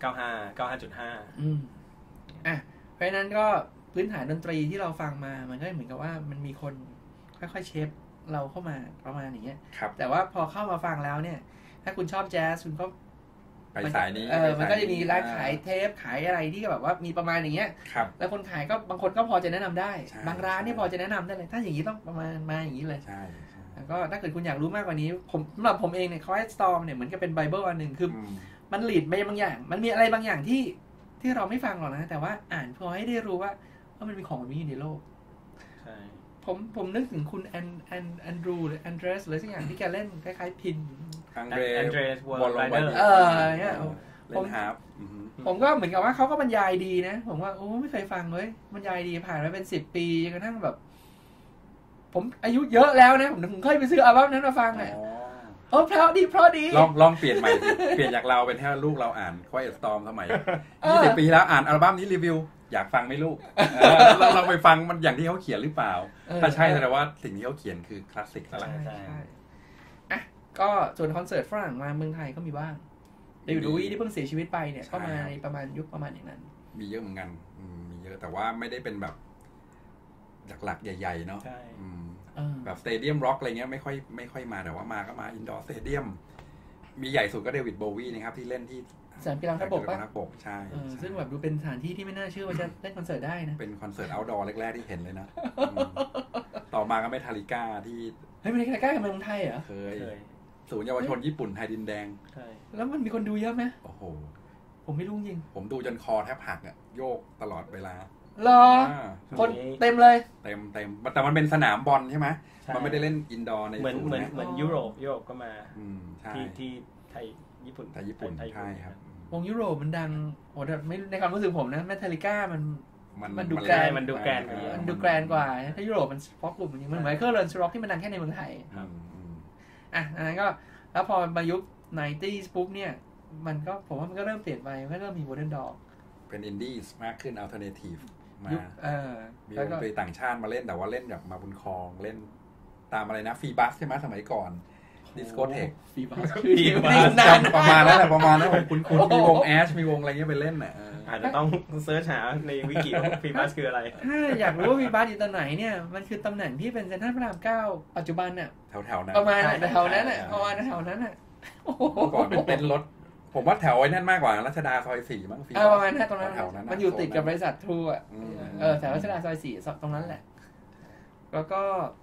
95 อ่ะเพราะนั้นก็พื้นฐานดนตรีที่เราฟังมามันก็เหมือนกับว่ามันมีคนค่อยๆเชฟเราเข้ามาประมาณอย่างเงี้ยแต่ว่าพอเข้ามาฟังแล้วเนี่ยถ้าคุณชอบแจ๊สคุณก็ไปสายนี้มันก็จะมีร้านขายเทปขายอะไรที่แบบว่ามีประมาณอย่างเงี้ยแล้วคนขายก็บางคนก็พอจะแนะนำได้บางร้านนี่พอจะแนะนำได้เลยถ้าอย่างนี้ต้องประมาณมาอย่างนี้เลยแล้วก็ถ้าเกิดคุณอยากรู้มากกว่านี้สำหรับผมเองเนี่ย Quiet Storm เนี่ยเหมือนกับเป็นไบเบิลอันหนึ่งคือมันลีดไปบางอย่างมันมีอะไรบางอย่างที่เราไม่ฟังหรอกนะแต่ว่าอ่านพอให้ได้รู้ว่ามันมีของแบบนี้อยู่ในโลกผมนึกถึงคุณแอนดรูหรือแอนเดรสหรือสักอย่างที่แกเล่นคล้ายๆพินแอนเดรสวอลไรเดอร์เนี่ยผมก็เหมือนกับว่าเขาก็บรรยายดีนะผมว่าไม่เคยฟังเลยบรรยายดีผ่านมาเป็น10 ปีจนกระทั่งแบบผมอายุเยอะแล้วนะผมเคยไปซื้ออัลบั้มนั้นมาฟังอ่ะเพราะดีลองเปลี่ยนใหม่เปลี่ยนจากเราเป็นแค่ลูกเราอ่าน Quiet Storm สมัย20 ปีแล้วอ่านอัลบั้มนี้รีวิวอยากฟังไหมลูกเราไปฟังมันอย่างที่เขาเขียนหรือเปล่าถ้าใช่แสดงว่าสิ่งที่เขาเขียนคือคลาสสิกแล้วใช่อ่ะก็ส่วนคอนเสิร์ตฝรั่งมาเมืองไทยก็มีบ้างเดวิด ลูอี้ที่เพิ่งเสียชีวิตไปเนี่ยก็มาในประมาณยุคประมาณอย่างนั้นมีเยอะเหมือนกันมีเยอะแต่ว่าไม่ได้เป็นแบบหลักๆใหญ่ๆเนาะแบบสเตเดียมร็อกอะไรเงี้ยไม่ค่อยมาแต่ว่ามาก็มาอินดอร์สเตเดียมมีใหญ่สุดก็เดวิด โบวีนะครับที่เล่นที่สนามกีฬาทบกป่ะใช่ซึ่งแบบดูเป็นสถานที่ที่ไม่น่าเชื่อว่าจะเล่นคอนเสิร์ตได้นะเป็นคอนเสิร์ตเอาท์ดอร์แรกๆที่เห็นเลยนะต่อมาก็เมทัลลิก้าที่เฮ้ยเมทัลลิก้ากับเมืองไทยเหรอเคยศูนย์เยาวชนญี่ปุ่นไทยดินแดงใช่แล้วมันมีคนดูเยอะไหมโอ้โหผมไม่รู้จริงผมดูจนคอแทบหักอ่ะโยกตลอดเวลารอคนเต็มเลยเต็มแต่มันเป็นสนามบอลใช่ไหมมันไม่ได้เล่นอินดอร์ในเหมือนยุโรปก็มาที่ไทยญี่ปุ่นใช่ครับวงยุโรปมันดังโอ้แต่ไม่ในความรู้สึกผมนะเมทัลลิก้ามันดูแกรนกว่าถ้ายุโรปมันเพราะกลุ่มนี้มันเหมือนเคอร์เรนซ์ร็อกที่มันดังแค่ในเมืองไทยอ่ะอันนั้นก็แล้วพอมายุค 90s ปุ๊บเนี่ยมันก็ผมว่ามันก็เริ่มเปลี่ยนไปมันก็เริ่มมีโมเดิร์นด็อกเป็นอินดี้มากขึ้นอัลเทอร์เนทีฟมามีวงดนตรีต่างชาติมาเล่นแต่ว่าเล่นแบบมาบุญครองเล่นตามอะไรนะฟรีบัสใช่ไหมสมัยก่อนดิสโกเทคฟรีบัสประมาณนั้นแหละผมคุ้นมีวงแอชมีวงอะไรเงี้ยไปเล่นน่ะอาจจะต้องเซิร์ชหาในวิกิว่าฟรีบัสคืออะไรถ้าอยากรู้ว่าฟรีบัสอยู่ตรงไหนเนี่ยมันคือตำแหน่งที่เป็นเซ็นทรัลพระราม9ปัจจุบันน่ะแถวๆนั้นประมาณแถวนั้นน่ะประมาณแถวนั้นน่ะก่อนเป็นรถผมว่าแถวไอ้นั่นมากกว่ารัชดาซอย4มั้งฟรีบัสประมาณนั้นตรงนั้นมันอยู่ติดกับบริษัททรูอ่ะแถวรัชดาซอย4ตรงนั้นแหละแล้วก็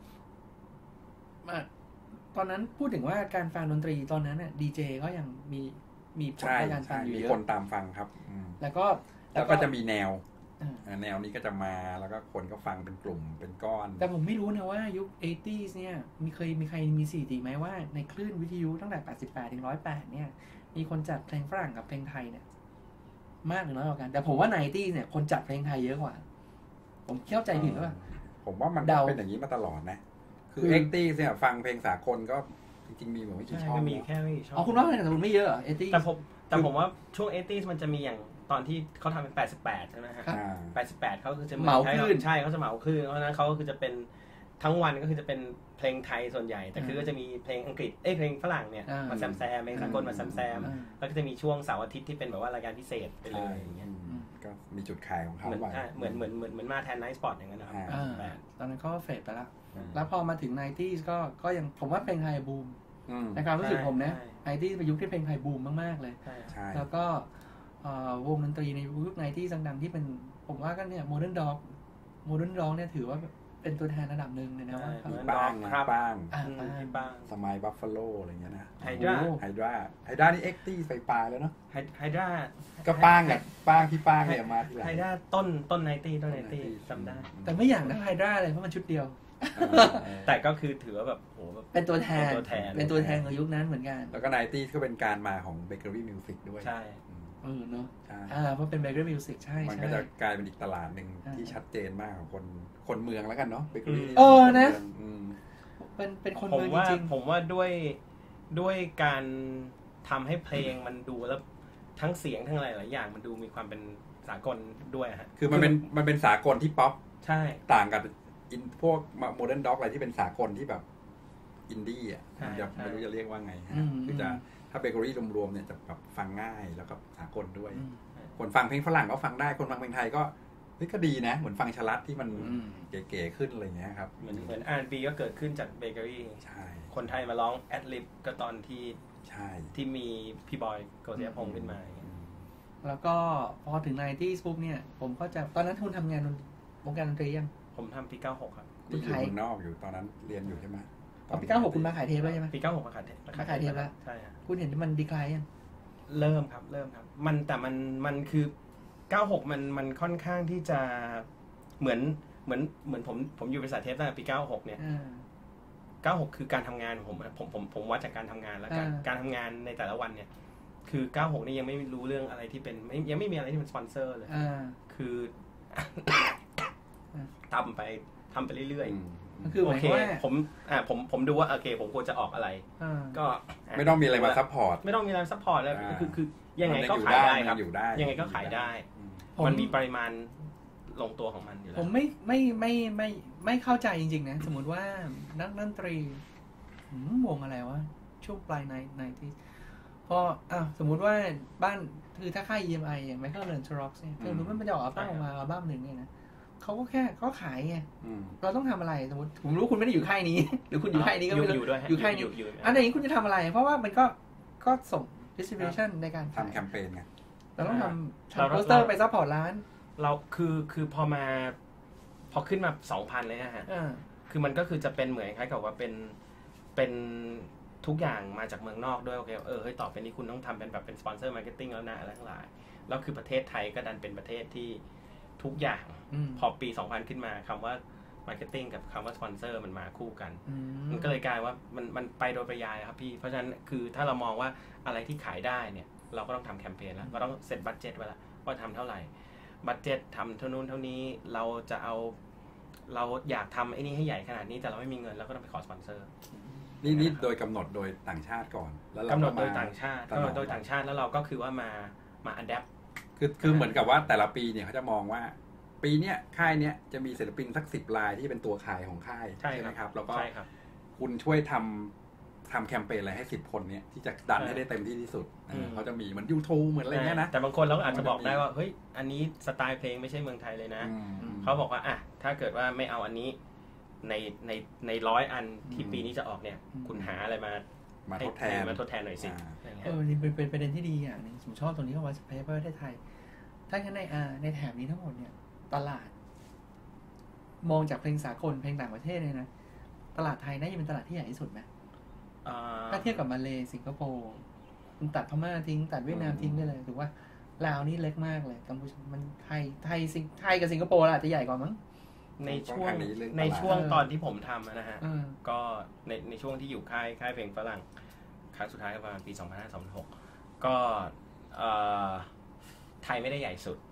ตอนนั้นพูดถึงว่าการฟังดนตรีตอนนั้นน่ะดีเจก็ยังมีผลในการฟังอยู่เยอะมีคนตามฟังครับแล้วก็จะมีแนวนี้ก็จะมาแล้วก็คนก็ฟังเป็นกลุ่มเป็นก้อนแต่ผมไม่รู้นะว่ายุค 80s เนี่ยมีใครมีสถิติไหมว่าในคลื่นวิทยุตั้งแต่88ถึง108เนี่ยมีคนจัดเพลงฝรั่งกับเพลงไทยเนี่ยมากหรือน้อยกว่ากันแต่ผมว่า 90s เนี่ยคนจัดเพลงไทยเยอะกว่าผมเข้าใจผิดหรือเปล่าผมว่ามันเป็นอย่างนี้มาตลอดนะคือ 80s เนี่ยฟังเพลงสากลก็จริงๆมีผมไม่กี่ช่องมีแค่ไม่กี่ช่องคุณว่าเพลงสากลไม่เยอะ 80s แต่ผมว่าช่วง 80s มันจะมีอย่างตอนที่เขาทำเป็น88ใช่ไหมฮะ88เขาคือจะเหมาคลื่นใช่เขาจะเหมาคลื่นเพราะฉะนั้นเขาก็คือจะเป็นทั้งวันก็คือจะเป็นเพลงไทยส่วนใหญ่แต่คือก็จะมีเพลงอังกฤษเพลงฝรั่งเนี่ยมาแซมเพลงสากลมาแซมแล้วก็จะมีช่วงเสาร์อาทิตย์ที่เป็นแบบว่ารายการพิเศษไปเลยอย่างเงี้ยก็มีจุดขายของเขาเหมือนมาแทนไนท์สปอร์ตอย่างนั้นนะครับตอนนั้นก็เฟดไปแล้วพอมาถึง 90s ก็ยังผมว่าเพลงไทยบูมในความรู้สึกผมนะ 90s เป็นยุคที่เพลงไทยบูมมากๆเลยแล้วก็วงดนตรีในยุค 90s ดังๆที่เป็นผมว่ากันเนี่ยโมเดิร์นด็อกเนี่ยถือว่าเป็นตัวแทนระดับหนึ่งเลยนะว่าบ้างสมัยบัฟฟาโลอะไรเงี้ยนะไฮดรานี่80ไปปลายแล้วเนาะไฮดราก็ป้างพี่ป้างเนี่ยมาทีหลังไฮดราต้น90จำได้แต่ไม่อย่างนะไฮดราเลยเพราะมันชุดเดียวแต่ก็คือถือว่าแบบโหเป็นตัวแทนของยุคนั้นเหมือนกันแล้วก็90ก็เป็นการมาของเบเกอรี่มิวสิกด้วยใช่เนาะเพราะเป็นเบเกอรี่มิวสิกใช่มันก็จะกลายเป็นอีกตลาดหนึ่งที่ชัดเจนมากของคนเมืองแล้วกันเนาะเบเกอรี่นะเป็นคนเมืองจริงผมว่าด้วยการทำให้เพลงมันดูแล้วทั้งเสียงทั้งอะไรหลายอย่างมันดูมีความเป็นสากลด้วยฮะคือมันเป็นสากลที่ป๊อปใช่ต่างกับพวกโมเดิร์นด็อกอะไรที่เป็นสากลที่แบบอินดี้อ่ะจะไม่รู้จะเรียกว่าไงฮะคือจะถ้าเบเกอรี่รวมๆเนี่ยจะแบบฟังง่ายแล้วก็สากลด้วยคนฟังเพลงฝรั่งก็ฟังได้คนฟังเพลงไทยก็ก็ดีนะเหมือนฟังชลัดที่มันเก๋ๆขึ้นอะไรเงี้ยครับเหมือนR&Bก็เกิดขึ้นจากเบเกอรี่ใช่คนไทยมาร้องแอดลิปก็ตอนที่ใช่ที่มีพี่บอยโกศิยพงษ์ขึ้นมาแล้วก็พอถึง90ปุ๊บเนี่ยผมก็จะตอนนั้นคุณทำงานวงการดนตรียังผมทำปี96ครับคุณอยู่เมืองนอกอยู่ตอนนั้นเรียนอยู่ใช่ไหมปี96คุณมาขายเทปแล้วใช่ไหมปี96มาขายเทปแล้วใช่คุณเห็นมันดีคลายยังเริ่มครับมันแต่มันคือ96มันค่อนข้างที่จะเหมือนผมอยู่บริษัทเทปตั้งแต่ปี96เนี่ย96คือการทำงานผมวัดจากการทำงานแล้วการทำงานในแต่ละวันเนี่ยคือ96นี่ยังไม่รู้เรื่องอะไรที่เป็นยังไม่มีอะไรที่เป็นสปอนเซอร์เลยคือทำไปเรื่อยๆคือโอเคผมดูว่าโอเคผมควรจะออกอะไรก็ไม่ต้องมีอะไรมาซัพพอร์ตไม่ต้องมีอะไรซัพพอร์ตแล้วคือยังไงก็ขายได้ครับยังไงก็ขายได้มันมีปริมาณลงตัวของมันอยู่แล้วผมไม่เข้าใจจริงๆนะสมมติว่านักดนตรีวงอะไรวะช่วงปลายในที่พอสมมุติว่าบ้านคือถ้าค่าย EMI อย่าง Michael Learns to Rock เนี่ยคือมันจะออกอัลบั้มออกมาอัลบั้มนึงเนี่ยนะเขาก็แค่ก็ขายไงเราต้องทำอะไรสมมติผมรู้คุณไม่ได้อยู่ค่ายนี้หรือคุณอยู่ค่ายนี้ก็ไม่รู้อยู่ค่ายนี้อันไหนคุณจะทำอะไรเพราะว่ามันก็ส่ง distribution ในการทำแคมเปญไงเราต้องทำโปสเตอร์ไปซัพพอร์ตร้านเราคือพอขึ้นมา 2,000 เลยนะฮะคือมันก็คือจะเป็นเหมือนคล้ายกับว่าเป็นทุกอย่างมาจากเมืองนอกด้วยโอเคเฮ้ยต่อไปนี้คุณต้องทำเป็นแบบเป็นสปอนเซอร์มาร์เก็ตติ้งแล้วนะอะไรทั้งหลายแล้วคือประเทศไทยก็ดันเป็นประเทศที่ทุกอย่างพอปี 2000 ขึ้นมาคำว่ามาร์เก็ตติ้งกับคำว่าสปอนเซอร์มันมาคู่กันมันก็เลยกลายว่ามันไปโดยปริยายครับพี่เพราะฉะนั้นคือถ้าเรามองว่าอะไรที่ขายได้เนี่ยเราก็ต้องทำแคมเปญแล้วก็ต้องเซตบัดเจ็ตไว้แล้วว่าทำเท่าไหร่บัดเจ็ตทำเท่านู้นเท่านี้เราอยากทำไอ้นี่ให้ใหญ่ขนาดนี้แต่เราไม่มีเงินเราก็ต้องไปขอสปอนเซอร์นี่โดยกำหนดโดยต่างชาติก่อนแล้วกำหนดโดยต่างชาติแล้วเราก็คือว่ามาอัดแอปคือเหมือนกับว่าแต่ละปีเนี่ยเขาจะมองว่าปีเนี้ยค่ายเนี้ยจะมีศิลปินสัก10 รายที่เป็นตัวขายของค่ายใช่ไหมครับแล้วก็คุณช่วยทำแคมเปญอะไรให้10 คนเนี่ยที่จะดันให้ได้เต็มที่ที่สุดเขาจะมีเหมือน YouTube เหมือนอะไรเงี้ยนะแต่บางคนเราก็อาจจะบอกได้ว่าเฮ้ยอันนี้สไตล์เพลงไม่ใช่เมืองไทยเลยนะเขาบอกว่าถ้าเกิดว่าไม่เอาอันนี้ใน100 อันที่ปีนี้จะออกเนี่ยคุณหาอะไรมาทดแทนหน่อยสินี่เป็นประเด็นที่ดีอย่างนึงผมชอบตรงนี้เขาว่าประเทศไทยถ้างั้นในแถบนี้ทั้งหมดเนี่ยตลาดมองจากเพลงสากลเพลงต่างประเทศเนี่ยนะตลาดไทยน่าจะเป็นตลาดที่ใหญ่ที่สุดไหมถ้าเทียบกับมาเลสิงคโปร์คุณตัดพม่าทิ้งตัดเวียดนามทิ้งได้เลยถูกว่าลาวนี่เล็กมากเลยกัมพูชามันไทยกับสิงคโปร์อาจจะใหญ่กว่ามั้งในช่วงตอนที่ผมทำนะฮะก็ในช่วงที่อยู่ค่ายเพลงฝรั่งครั้งสุดท้ายประมาณปี 2526 ก็ไทยไม่ได้ใหญ่สุด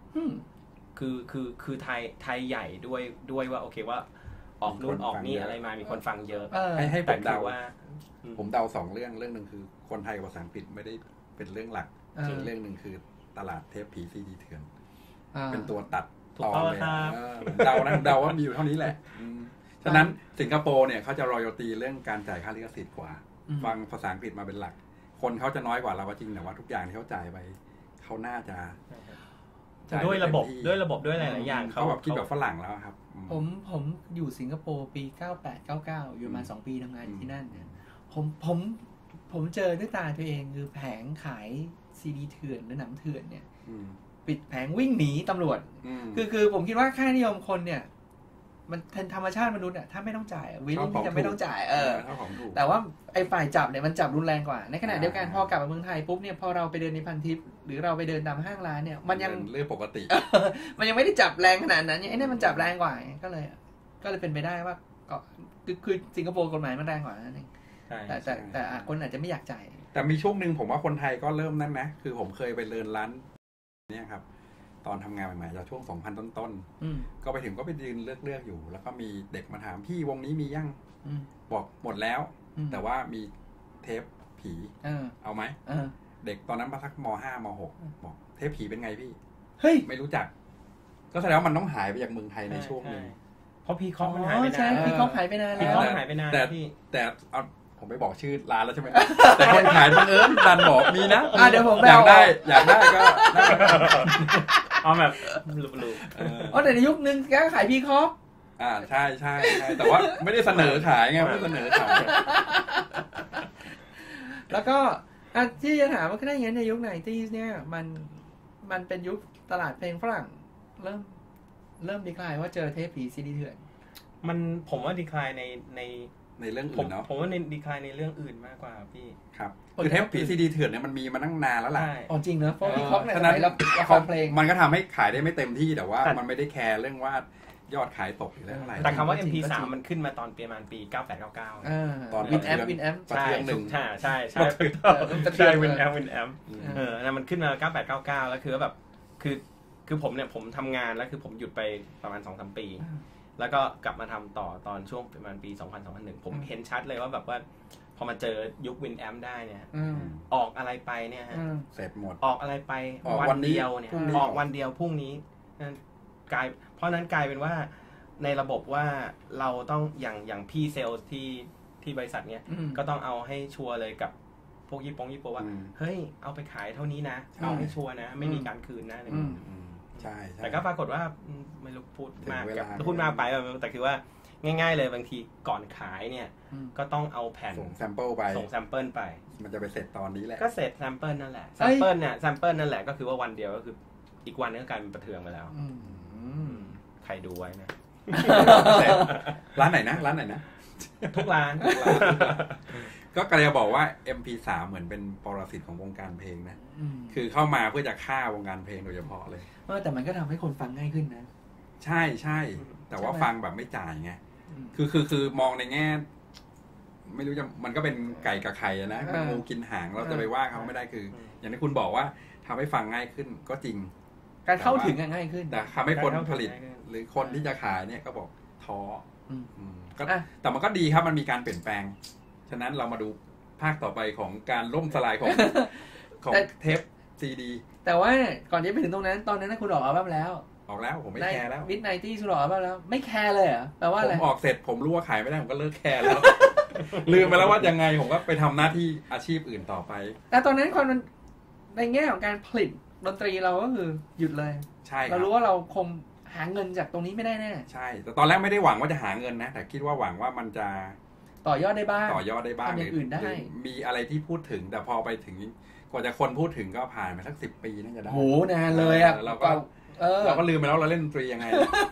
คือไทยใหญ่ด้วยว่าโอเคว่าออกนู่นออกนี่อะไรมามีคนฟังเยอะให้ผมเดาว่าผมเดา2 เรื่องนึงคือคนไทยกับภาษาอังกฤษไม่ได้เป็นเรื่องหลักอีกเรื่องนึงคือตลาดเทปผีซีดีเถื่อนเป็นตัวตัดต่อเลยเดาว่ามีอยู่เท่านี้แหละฉะนั้นสิงคโปร์เนี่ยเขาจะรอยัลตี้เรื่องการจ่ายค่าลิขสิทธิ์กว่าฟังภาษาอังกฤษมาเป็นหลักคนเขาจะน้อยกว่าเราจริงแต่ว่าทุกอย่างที่เขาจ่ายไปเขาน่าจะด้วยระบบด้วยหลายอย่างเขาแบบคิดแบบฝรั่งแล้วครับผมอยู่สิงคโปร์ปี98-99อยู่มา2 ปีทำงานที่นั่นเนี่ยผมเจอด้วยตาตัวเองคือแผงขายซีดีเถื่อนหรือหนังเถื่อนเนี่ยปิดแผงวิ่งหนีตำรวจคือผมคิดว่าค่านิยมคนเนี่ยมันเป็นธรรมชาติมนุษย์อ่ะถ้าไม่ต้องจ่ายวิลลิ่งที่จะไม่ต้องจ่ายแต่ว่าไอ้ฝ่ายจับเนี่ยมันจับรุนแรงกว่าในขณะเดียวกันพอกลับมาเมืองไทยปุ๊บเนี่ยพอเราไปเดินในพันทิปหรือเราไปเดินตามห้างร้านเนี่ยมันยังเรื่องปกติมันยังไม่ได้จับแรงขนาดนั้นไอ้นี่มันจับแรงกว่าก็เลยเป็นไปได้ว่าก็คือสิงคโปร์กฎหมายมันแรงกว่านั่นเองแต่คนอาจจะไม่อยากจ่ายแต่มีช่วงนึงผมว่าคนไทยก็เริ่มนั่นนะคือผมเคยไปเดินร้านเนี่ยครับตอนทำงานใหม่ๆจะช่วง 2,000 ต้นๆก็ไปถึงก็ไปยืนเลือกอยู่แล้วก็มีเด็กมาถามพี่วงนี้มียังบอกหมดแล้วแต่ว่ามีเทปผีผีเอาไหมเด็กตอนนั้นมาสักม.5 ม.6 บอกเทพผีเป็นไงพี่เฮ้ยไม่รู้จักก็แสดงว่ามันต้องหายไปจากเมืองไทยในช่วงนึงเพราะพีคอปมันหายไปนานพีคอปหายไปนานแล้วแต่ผมไม่บอกชื่อร้านแล้วใช่ไหมแต่คนขายบังเอิญดันบอกมีนะเดี๋ยวผมอยากได้ก็เอาแบบลูกแต่ในยุคนึงแกก็ขายพีคอปใช่ใช่แต่ว่าไม่ได้เสนอขายไงไม่ได้เสนอขายแล้วก็ที่จะถามว่าได้ยังไงในยุคไหนที่เนี่ยมันเป็นยุคตลาดเพลงฝรั่งเริ่มดีคลายว่าเจอเทปผีซีดีเถื่อนผมว่าดีคลายในเรื่องอื่นเนาะผมว่าในดีคลายในเรื่องอื่นมากกว่าพี่ครับคือเทปผีซีดีเถื่อนเนี่ยมันมีมาตั้งนานแล้วล่ะจริงนะเพราะพี่คอปเนี่ยเราฟังเพลงมันก็ทำให้ขายได้ไม่เต็มที่แต่ว่ามันไม่ได้แคร์เรื่องว่ายอดขายตกหรืออะไรแต่คำว่า MP3 มันขึ้นมาตอนประมาณปี9899 ตอนวินแอมใช่หนึ่งใช่ใช่วินแอมนั่นมันขึ้นมา9899แล้วคือแบบคือผมทำงานแล้วคือผมหยุดไปประมาณ 2-3 ปีแล้วก็กลับมาทำต่อตอนช่วงประมาณปี2001ผมเห็นชัดเลยว่าแบบว่าพอมาเจอยุควินแอมได้เนี่ยออกอะไรไปเนี่ยฮะเสร็จหมดออกอะไรไปวันเดียวเนี่ยออกวันเดียวพรุ่งนี้เพราะนั้นกลายเป็นว่าในระบบว่าเราต้องอย่างพี่เซลล์ที่บริษัทเนี้ยก็ต้องเอาให้ชัวร์เลยกับพวกญี่ปุ่นว่าเฮ้ยเอาไปขายเท่านี้นะเอาให้ชัวร์นะไม่มีการคืนนะใช่แต่ก็ปรากฏว่าไม่รู้พูดมากไปแต่คือว่าง่ายๆเลยบางทีก่อนขายเนี่ยก็ต้องเอาแผ่นส่งแซมเปิลไปมันจะไปเสร็จตอนนี้แหละก็เสร็จแซมเปิลนั่นแหละแซมเปิลนั่นแหละก็คือว่าวันเดียวก็คืออีกวันนึงก็กลายเป็นประเทืองไปแล้วใครดูไว้นะร้านไหนนะทุกร้านก็กำลังบอกว่า MP3 เหมือนเป็นปรสิตของวงการเพลงนะคือเข้ามาเพื่อจะฆ่าวงการเพลงโดยเฉพาะเลยแต่มันก็ทำให้คนฟังง่ายขึ้นนะใช่แต่ว่าฟังแบบไม่จ่ายไงคือมองในแง่ไม่รู้จะมันก็เป็นไก่กับไข่นะงูกินหางเราจะไปว่าเขาไม่ได้คืออย่างที่คุณบอกว่าทำให้ฟังง่ายขึ้นก็จริงการเข้าถึงง่ายขึ้นแต่ทำให้คนผลิตหรือคนที่จะขายเนี่ยก็บอกท้อก็แต่มันก็ดีครับมันมีการเปลี่ยนแปลงฉะนั้นเรามาดูภาคต่อไปของการล่มสลายของเทปซีดีแต่ว่าก่อนที่ไปถึงตรงนั้นตอนนั้นคุณออกอัลบั้มแล้วผมไม่แคร์แล้ววิดไนตี้คุณออกอัลบั้มแล้วไม่แคร์เลยเหรอแปลว่าอะไรผมออกเสร็จผมรู้ว่าขายไม่ได้ผมก็เลิกแคร์แล้วลืมไปแล้วว่ายังไงผมก็ไปทำหน้าที่อาชีพอื่นต่อไปแต่ตอนนั้นความในแง่ของการผลิตดนตรีเราก็คือหยุดเลยใช่เรารู้ว่าเราคงหาเงินจากตรงนี้ไม่ได้แน่ใช่แต่ตอนแรกไม่ได้หวังว่าจะหาเงินนะแต่คิดว่าหวังว่ามันจะต่อยอดได้บ้างทำอย่างอื่นได้มีอะไรที่พูดถึงแต่พอไปถึงกว่าจะคนพูดถึงก็ผ่านมาสัก10 ปีน่าจะได้โหนานเลยอ่ะเราก็ลืมไปแล้วเราเล่นดนตรียังไง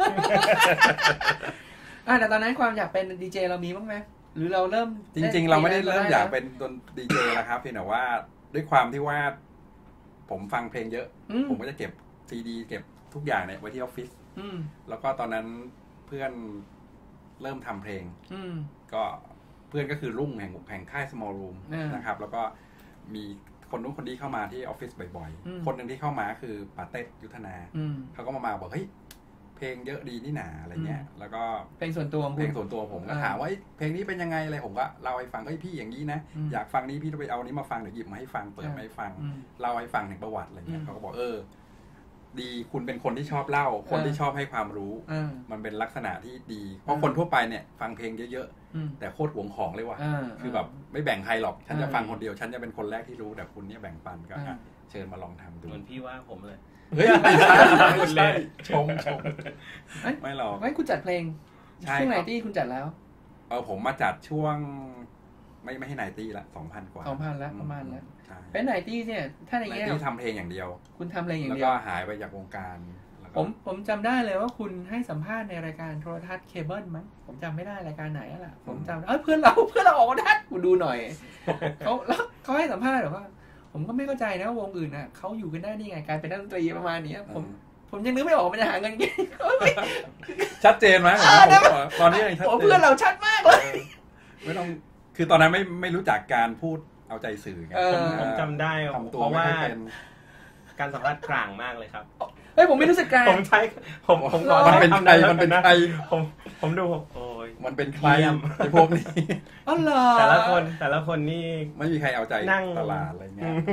แต่ตอนนั้นความอยากเป็นดีเจเรามีบ้างไหมหรือเราเริ่มจริงๆเราไม่ได้เริ่มอยากเป็นดีเจแล้วครับเพียงแต่ว่าด้วยความที่ว่าผมฟังเพลงเยอะผมก็จะเก็บซีดีเก็บทุกอย่างเนี่ยไว้ที่ออฟฟิศแล้วก็ตอนนั้นเพื่อนเริ่มทำเพลงก็เพื่อนก็คือรุ่งแห่งค่าย Small Room นะครับแล้วก็มีคนนู้นคนนี้เข้ามาที่ออฟฟิศบ่อยๆคนหนึ่งที่เข้ามาคือปาเต้ยุทธนาเขาก็มาบอกเฮ้ยเพลงเยอะดีนี่หนาอะไรเงี้ยแล้วก็เพลงส่วนตัวผมก็ถามว่าเพลงนี้เป็นยังไงอะไรผมก็เล่าให้ฟังเฮ้ยพี่อย่างนี้นะอยากฟังนี้พี่ต้องไปเอานี้มาฟังเดี๋ยวหยิบมาให้ฟังเปิดมาให้ฟังเล่าให้ฟังถึงประวัติอะไรเงี้ยเขาก็บอกดีคุณเป็นคนที่ชอบเล่าคนที่ชอบให้ความรู้มันเป็นลักษณะที่ดีเพราะคนทั่วไปเนี่ยฟังเพลงเยอะๆแต่โคตรหวงของเลยว่ะคือแบบไม่แบ่งใครหรอกฉันจะฟังคนเดียวฉันจะเป็นคนแรกที่รู้แต่คุณเนี่ยแบ่งปันก็เชิญมาลองทำดูเหมือนพี่ว่าผมเลยเฮ้ยไม่ใช่ชมไม่หรอกไม่คุณจัดเพลงช่วงไหนที่คุณจัดแล้วผมมาจัดช่วงไม่ให้ไนตี้ละ 2,000 กว่า 2,000 แล้วประมาณแล้วเป็นไนตี้เนี่ยถ้าในแง่ที่ทำเพลงอย่างเดียวคุณทำเพลงอย่างเดียวแล้วก็หายไปจากวงการผมจำได้เลยว่าคุณให้สัมภาษณ์ในรายการโทรทัศน์เคเบิลมั้งผมจำไม่ได้รายการไหนล่ะผมจำเพื่อนเราออกมาทัดกูดูหน่อยเขาให้สัมภาษณ์แบบว่าผมก็ไม่เข้าใจนะวงอื่นน่ะเขาอยู่กันได้นี่ไงการเป็นนักดนตรีประมาณนี้ผมยังนึกไม่ออกมันจะหาเงินไงชัดเจนไหมตอนนี้ยังชัดเจนเพื่อนเราชัดมากเลยไม่ต้องคือตอนนั้นไม่รู้จักการพูดเอาใจสื่อไงผมจำได้เพราะว่าการสัมภาษณ์กลางมากเลยครับผมไม่รู้สึกกลางผมใช้ผมมันเป็นใครผมดูโอ้ยมันเป็นใครไอ้พวกนี้อ๋อเหรอแต่ละคนนี่ไม่มีใครเอาใจตลาดอะไรเงี้ย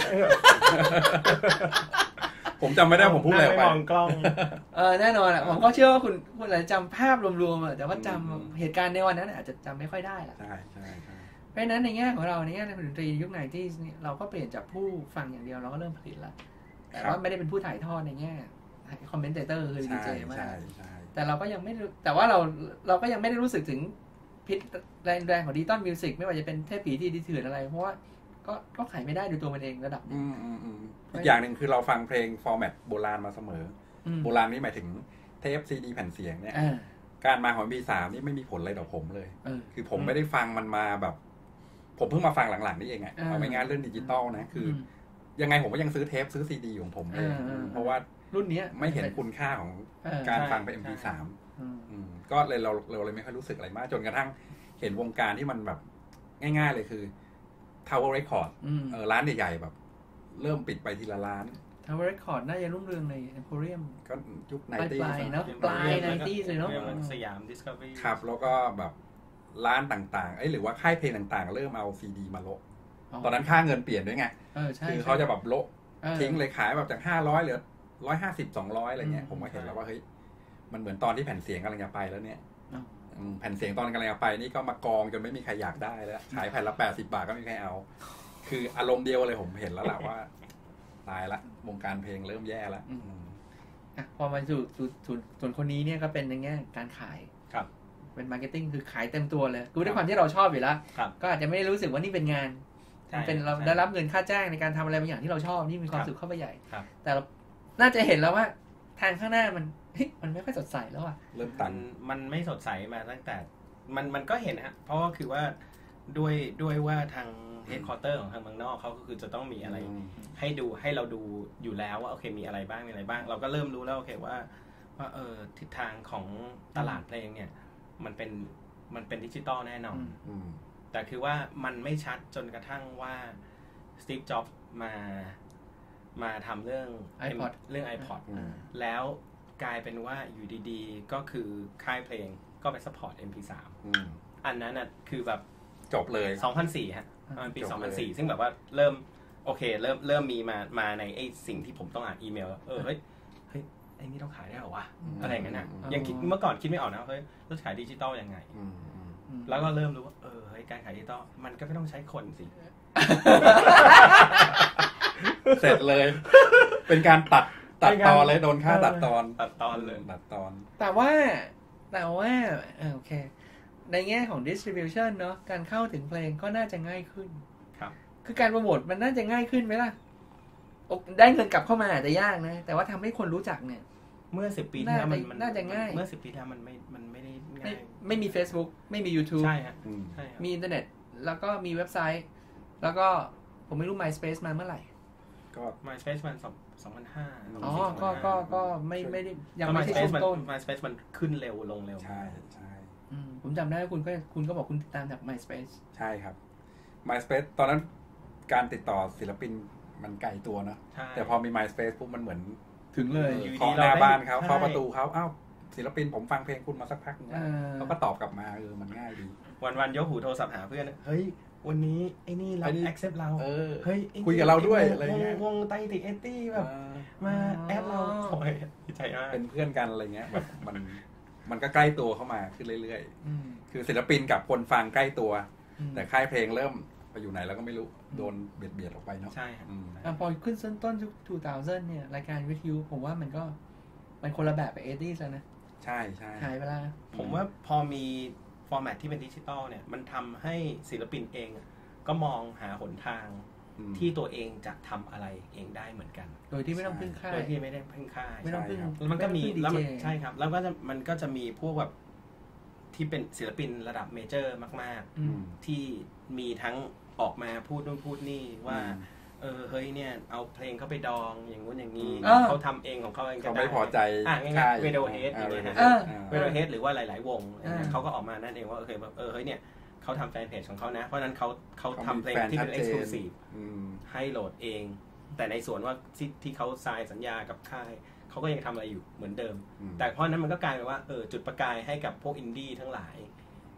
ผมจำไม่ได้ผมพูดอะไรไปมองกล้องแน่นอนอ่ะผมก็เชื่อว่าคุณอาจจะจำภาพรวมๆแต่ว่าจำเหตุการณ์ในวันนั้นอาจจะจำไม่ค่อยได้ละใช่เพราะนั้นในแง่ของเราในแง่ในดนตรียุคไหนที่เราก็เปลี่ยนจากผู้ฟังอย่างเดียวเราก็เริ่มผลิตละแต่ว่าไม่ได้เป็นผู้ถ่ายทอดในแง่คอมเมนเตอร์คือดีเจมากแต่เราก็ยังไม่แต่ว่าเราก็ยังไม่ได้รู้สึกถึงพิษแรงของดิจิตอลมิวสิกไม่ว่าจะเป็นเทปผีที่ดีถื่นอะไรเพราะว่าก็ขายไม่ได้ด้วยตัวมันเองระดับอีกอย่างหนึ่งคือเราฟังเพลงฟอร์แมตโบราณมาเสมอโบราณนี่หมายถึงเทปซีดีแผ่นเสียงเนี่ยการมาของ MP3 นี่ไม่มีผลอะไรต่อผมเลยคือผมไม่ได้ฟังมันมาแบบผมเพิ่งมาฟังหลังๆนี่เองอะเอาไม่งั้นเรื่องดิจิตอลนะคือยังไงผมก็ยังซื้อเทปซื้อซีดีของผมเลยเพราะว่ารุ่นนี้ไม่เห็นคุณค่าของการฟังเป็น MP3 ก็เลยเราเลยไม่ค่อยรู้สึกอะไรมากจนกระทั่งเห็นวงการที่มันแบบง่ายๆเลยคือ Tower Record ร้านใหญ่ๆแบบเริ่มปิดไปทีละร้าน Tower Record น่าจะรุ่งเรืองใน Emporium ก็ยุค 90 ปลายเนาะปลาย 90 เลยเนาะสยาม Discovery ครับแล้วก็แบบร้านต่างๆหรือว่าค่ายเพลงต่างๆเริ่มเอาซีดีมาโละตอนนั้นค่าเงินเปลี่ยนด้วยไงคือเขาจะแบบโละทิ้งเลยขายแบบจาก500เหลือ150 200อะไรเงี้ยผมก็เห็นแล้วว่าเฮ้ยมันเหมือนตอนที่แผ่นเสียงกำลังจะไปแล้วเนี่ยแผ่นเสียงตอนกำลังจะไปนี่ก็มากองจนไม่มีใครอยากได้แล้วขายแผ่นละ80 บาทก็ไม่มีใครเอาคืออารมณ์เดียวเลยผมเห็นแล้วแหละว่าตายละวงการเพลงเริ่มแย่แล้วพอมาส่วนคนนี้เนี่ยก็เป็นในแง่การขายครับเป็นมาร์เก็ตติ้งคือขายเต็มตัวเลยคือด้วยความที่เราชอบอยู่แล้วก็อาจจะไม่ได้รู้สึกว่านี่เป็นงานเป็นเราได้รับเงินค่าจ้างในการทำอะไรบางอย่างที่เราชอบนี่มีความสุขเข้าไปใหญ่แต่เราน่าจะเห็นแล้วว่าทางข้างหน้ามันไม่ค่อยสดใสแล้วอ่ะเริ่มตันมันไม่สดใสมาตั้งแต่มันก็เห็นฮะเพราะว่าคือว่าด้วยว่าทางเฮดคอร์เตอร์ของทางเมืองนอกเขาก็คือจะต้องมีอะไรให้เราดูอยู่แล้วว่าโอเคมีอะไรบ้างเราก็เริ่มรู้แล้วโอเคว่าทิศทางของตลาดเพลงเนี่ยมันเป็นดิจิตอลแน่นอนแต่คือว่ามันไม่ชัดจนกระทั่งว่าสตีฟจ็อบส์มาทำเรื่อง iPod แล้วกลายเป็นว่าอยู่ดีๆก็คือค่ายเพลงก็ไปซัพพอร์ต MP3 อันนั้นน่ะคือแบบจบเลย 2004ฮะปี2004ซึ่งแบบว่าเริ่มโอเคเริ่มมีมาในไอ้สิ่งที่ผมต้องอ่านอีเมลเฮ้ยไอ้นี่ต้องขายได้เหรอวะอะไรอย่างเงี้ยนะยังคิดเมื่อก่อนคิดไม่ออกนะเฮ้ยเราขายดิจิตอลยังไงแล้วก็เริ่มรู้ว่าเฮ้ยการขายดิจิตอลมันก็ไม่ต้องใช้คนสิเสร็จเลยเป็นการตัดตอนเลยโดนค่าตัดตอนเลยตัดตอนแต่ว่าโอเคในแง่ของ distribution เนาะการเข้าถึงเพลงก็น่าจะง่ายขึ้นครับคือการโปรโมทมันน่าจะง่ายขึ้นไหมล่ะได้เงินกลับเข้ามาอาจจะยากนะแต่ว่าทำให้คนรู้จักเนี่ยเมื่อ10 ปีที่แล้วมันน่าจะง่ายเมื่อ10 ปีที่แล้วมันไม่ได้ง่ายไม่มี Facebook ไม่มี YouTube ใช่ฮะมีอินเทอร์เน็ตแล้วก็มีเว็บไซต์แล้วก็ผมไม่รู้ MySpace มาเมื่อไหร่ก็ MySpace มัน2005 อ๋อก็ไม่ได้ยังไม่ใช่ช่วงต้น MySpace มันขึ้นเร็วลงเร็วใช่ผมจำได้คุณก็บอกคุณติดตามจาก MySpace ใช่ครับ MySpace ตอนนั้นการติดต่อศิลปินมันไกลตัวนะแต่พอมี MySpace ปุ๊บมันเหมือนถึงเลยเคาะหน้าบ้านเขาเคาะประตูเขาอ้าวศิลปินผมฟังเพลงคุณมาสักพักนึงเขาก็ตอบกลับมามันง่ายดีวันยกหูโทรศัพท์หาเพื่อนเฮ้ยวันนี้ไอ้นี่เรา accept เราเฮ้ยคุยกับเราด้วยอะไรเงี้ยวงไตติเอตี้แบบมาแอดเราคอยดีใจมากเป็นเพื่อนกันอะไรเงี้ยแบบมันก็ใกล้ตัวเข้ามาขึ้นเรื่อยๆคือศิลปินกับคนฟังใกล้ตัวแต่ค่ายเพลงเริ่มไปอยู่ไหนแล้วก็ไม่รู้โดนเบียดออกไปเนาะใช่ครับพอขึ้นต้นยุค 2000 เนี่ยรายการวิทยุผมว่ามันคนละแบบไป80แล้วนะใช่หายไปแล้วผมว่าพอมีฟอร์แมตที่เป็นดิจิตอลเนี่ยมันทำให้ศิลปินเองก็มองหาหนทางที่ตัวเองจะทำอะไรเองได้เหมือนกันโดยที่ไม่ต้องพึ่งค่ายโดยที่ไม่ได้พึ่งค่ายไม่ต้องพึ่งแล้วมันก็มีแล้วใช่ครับแล้วก็มันก็จะมีพวกแบบที่เป็นศิลปินระดับเมเจอร์มากๆที่มีทั้งออกมาพูดนู่นพูดนี่ว่าเฮ้ยเนี่ยเอาเพลงเขาไปดองอย่างงู้นอย่างนี้เขาทำเองของเขาเองก็ได้เขาไม่พอใจง่ายๆ Radiohead อย่างเงี้ยฮะ Radiohead หรือว่าหลายๆวงเขาก็ออกมานั่นเองว่าโอเคแบบเฮ้ยเนี่ยเขาทำแฟนเพจของเขานะเพราะนั้นเขาทำเพลงที่เป็น exclusive ให้โหลดเองแต่ในส่วนว่าที่เขาไซน์สัญญากับค่ายเขาก็ยังทำอะไรอยู่เหมือนเดิมแต่เพราะนั้นมันก็กลายเป็นว่าจุดประกายให้กับพวกอินดี้ทั้งหลาย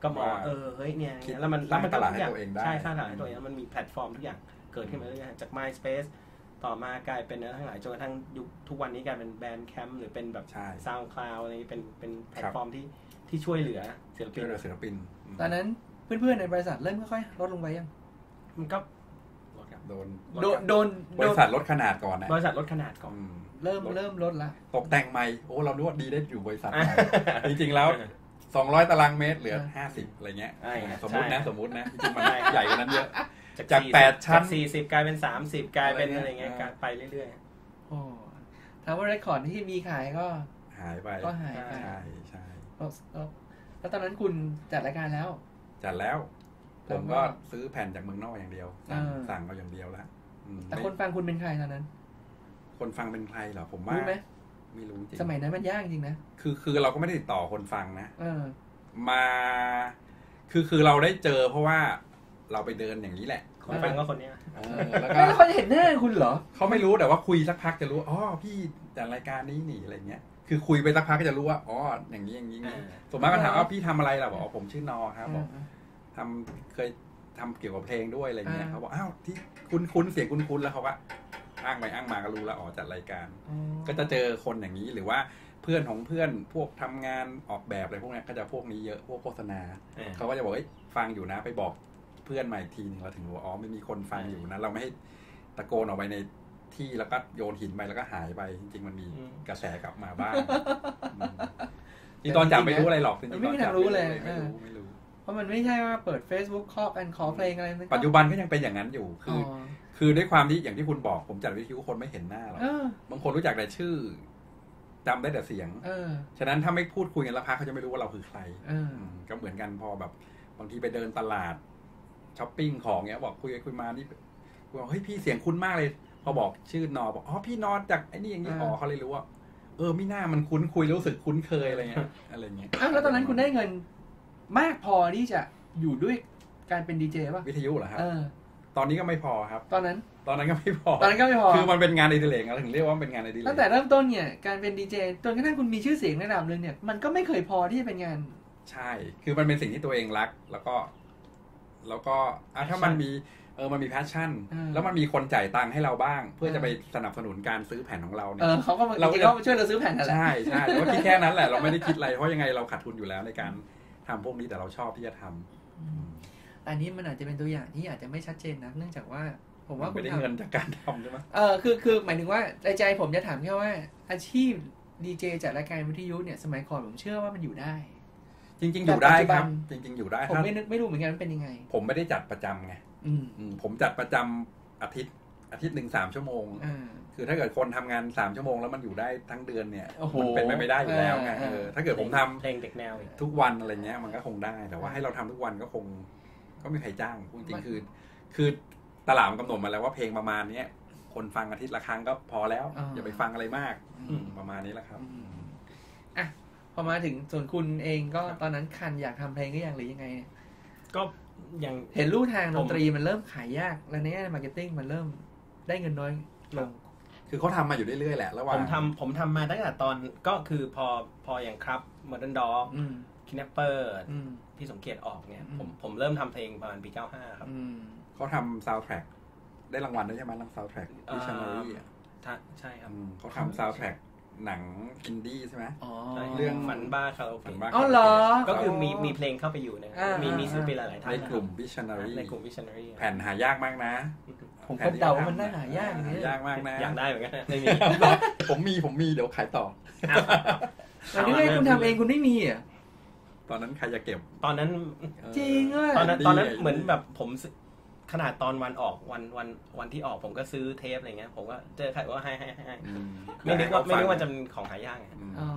ก็มองเฮ้ยเนี่ยแล้วมันตลาดให้ตัวเองได้ใช่สร้างตลาดให้ตัวเองแล้วมันมีแพลตฟอร์มทุกอย่างเกิดขึ้นมาเรื่อยๆจาก MySpace ต่อมากลายเป็นทั้งหลายจนกระทั่งยุคทุกวันนี้กลายเป็น Bandcamp หรือเป็นแบบ SoundCloud อะไรเป็นแพลตฟอร์มที่ช่วยเหลือศิลปินตอนนั้นเพื่อนๆในบริษัทเริ่มค่อยๆลดลงไปยังมันก็โดนบริษัทลดขนาดก่อนนะบริษัทลดขนาดก่อนเริ่มลดละตกแต่งใหม่โอ้เราดูว่าดีได้อยู่บริษัทจริงๆแล้ว200ตารางเมตรเหลือ50อะไรเงี้ยสมมุตินะจริงๆมันใหญ่กว่านั้นเยอะจาก8ชั้น 40กลายเป็น30กลายเป็นอะไรเงี้ยการไปเรื่อยๆโอ้ถามว่าเรคคอร์ดที่มีขายก็หายไปใช่แล้วตอนนั้นคุณจัดรายการแล้วจัดแล้วผมก็ซื้อแผ่นจากเมืองนอกอย่างเดียวสั่งเอาอย่างเดียวแล้วแต่คนฟังคุณเป็นใครตอนนั้นคนฟังเป็นใครเหรอผมว่าไม่รู้จริงสมัยนั้นมันยากจริงนะคือเราก็ไม่ได้ติดต่อคนฟังนะมาคือเราได้เจอเพราะว่าเราไปเดินอย่างนี้แหละคนฟังก็คนนี้แล้วก็เขาจะเห็นหน้าคุณเหรอเขาไม่รู้แต่ว่าคุยสักพักจะรู้อ๋อพี่จัดรายการนี้หนีอะไรเงี้ยคือคุยไปสักพักก็จะรู้ว่าอ๋ออย่างนี้ส่วนมากก็ถามว่าพี่ทำอะไรล่ะบอกอ๋อผมชื่อนอครับบอกเคยทำเกี่ยวกับเพลงด้วยอะไรเงี้ยเขาบอกอ้าวที่คุ้นเสียงคุ้นแล้วเขาว่าอ้างไปอ้างมาก็รู้แล้วอ๋อจัดรายการก็จะเจอคนอย่างนี้หรือว่าเพื่อนของเพื่อนพวกทำงานออกแบบอะไรพวกนี้ก็จะพวกนี้เยอะพวกโฆษณาเขาก็จะบอกเอ้ยฟังอยู่นะไปบอกเพื่อนมาอีกทีนึงเราถึงรู้อ๋อไม่มีคนฟังอยู่นะเราไม่ให้ตะโกนออกไปในที่แล้วก็โยนหินไปแล้วก็หายไปจริงๆมันมีกระแสกลับมาบ้างที่ตอนจับไม่รู้อะไรหรอกไม่มีทางรู้เลยไม่รู้เพราะมันไม่ใช่ว่าเปิด Facebook เคาะกันขอเพลงอะไรปัจจุบันก็ยังเป็นอย่างนั้นอยู่คือด้วยความที่อย่างที่คุณบอกผมจัดวิทยุคนไม่เห็นหน้าหรอกบางคนรู้จักแต่ชื่อจำได้แต่เสียงฉะนั้นถ้าไม่พูดคุยกันละพักเขาจะไม่รู้ว่าเราคือใครก็เหมือนกันพอแบบบางทีไปเดินตลาดช้อปปิ้งของเงี้ยบอกคุยมานี่บอกเฮ้ยพี่เสียงคุ้นมากเลยพอบอกชื่อนอบอกอ๋อพี่นอจากไอ้นี่อย่างนี้อ๋อเขาเลยรู้ว่าไม่น่ามันคุ้นคุยรู้สึกคุ้นเคยอะไรเงี้ยแล้วตอนนั้นคุณได้เงินมากพอที่จะอยู่ด้วยการเป็นดีเจป่ะวิทยุเหรอครับตอนนี้ก็ไม่พอครับตอนนั้นก็ไม่พอคือมันเป็นงานอดิเรกเราถึงเรียกว่าเป็นงานอดิเรกตั้งแต่เริ่มต้นเนี่ยการเป็นดีเจจนกระทั่งคุณมีชื่อเสียงระดับนึงเนี่ยมันก็ไม่เคยพอที่จะเป็นงานใช่คือมันเป็นสิ่งที่ตัวเองรักแล้วก็ถ้ามันมีมันมีแพชชั่นแล้วมันมีคนจ่ายตังค์ให้เราบ้างเพื่อจะไปสนับสนุนการซื้อแผ่นของเราเนี่ยเขาก็จริงๆก็ช่วยเราซื้อแผ่นนั่นแหละใช่แต่ว่าคิดแค่นั้นแหละเราไม่ได้คิดอะไรเพราะยังไงเราขาดทุนอยู่แล้วในการทำพวกนี้แต่เราชอบที่จะทำอันนี้มันอาจจะเป็นตัวอย่างที่อาจจะไม่ชัดเจนนะเนื่องจากว่าผมว่าไม่ได้เงินจากการทำใช่ไหมคือหมายถึงว่าใจผมจะถามแค่ว่าอาชีพดีเจจัดรายการวิทยุเนี่ยสมัยก่อนผมเชื่อว่ามันอยู่ได้จริงๆอยู่ได้ครับจริงๆอยู่ได้ผมไม่รู้เหมือนกันมันเป็นยังไงผมไม่ได้จัดประจำไงผมจัดประจำอาทิตย์หนึ่ง3 ชั่วโมงคือถ้าเกิดคนทำงาน3 ชั่วโมงแล้วมันอยู่ได้ทั้งเดือนเนี่ยมันเป็นไม่ได้อยู่แล้วไงถ้าเกิดผมทำเพลงเด็กแนวทุกวันอะไรเงี้ยมันก็คงได้แต่ว่าให้เราทำทุกวันก็ไม่มีใครจ้างจริงๆคือตลาดมันกำหนดมาแล้วว่าเพลงประมาณนี้คนฟังอาทิตย์ละครั้งก็พอแล้วอย่าไปฟังอะไรมากประมาณนี้แหละครับพอมาถึงส่วนคุณเองก็ตอนนั้นคันอยากทำเพลงก็ยังหรือยังไงเนี่ยก็ยังเห็นลู่ทางดนตรีมันเริ่มขายยากแล้วในมาร์เก็ตติ้งมันเริ่มได้เงินน้อยลงคือเขาทำมาอยู่เรื่อยๆแหละแล้วว่าผมทำมาตั้งแต่ตอนก็คือพออย่างครับ Modern Dog Kidnapper พี่สมเกียรติออกเนี่ยผมเริ่มทำเพลงประมาณปี95ครับเขาทำซาวด์แทร็กได้รางวัลด้วยใช่ไหมซาวด์แทร็กที่ชานารีใช่ครับเขาทำซาวด์แทร็กหนังอินดี้ใช่ไหมเรื่องฝันบ้าเขาอ๋อเหรอก็คือมีเพลงเข้าไปอยู่นะมีศิลปินหลายๆท่านในกลุ่ม Visionary แผ่นหายากมากนะผมก็เดาว่ามันน่าหายากยากมากนะอยากได้เหมือนกันไม่มีผมมีเดี๋ยวขายต่อตอนนี้คุณทำเองคุณไม่มีอ่ะตอนนั้นใครจะเก็บตอนนั้นจริงอ่ะตอนนั้นเหมือนแบบผมขนาดตอนวันออกวันที่ออกผมก็ซื้อเทปอะไรเงี้ยผมก็เจอใครว่าให้ไม่นึกว่าจะเป็นของหายากไง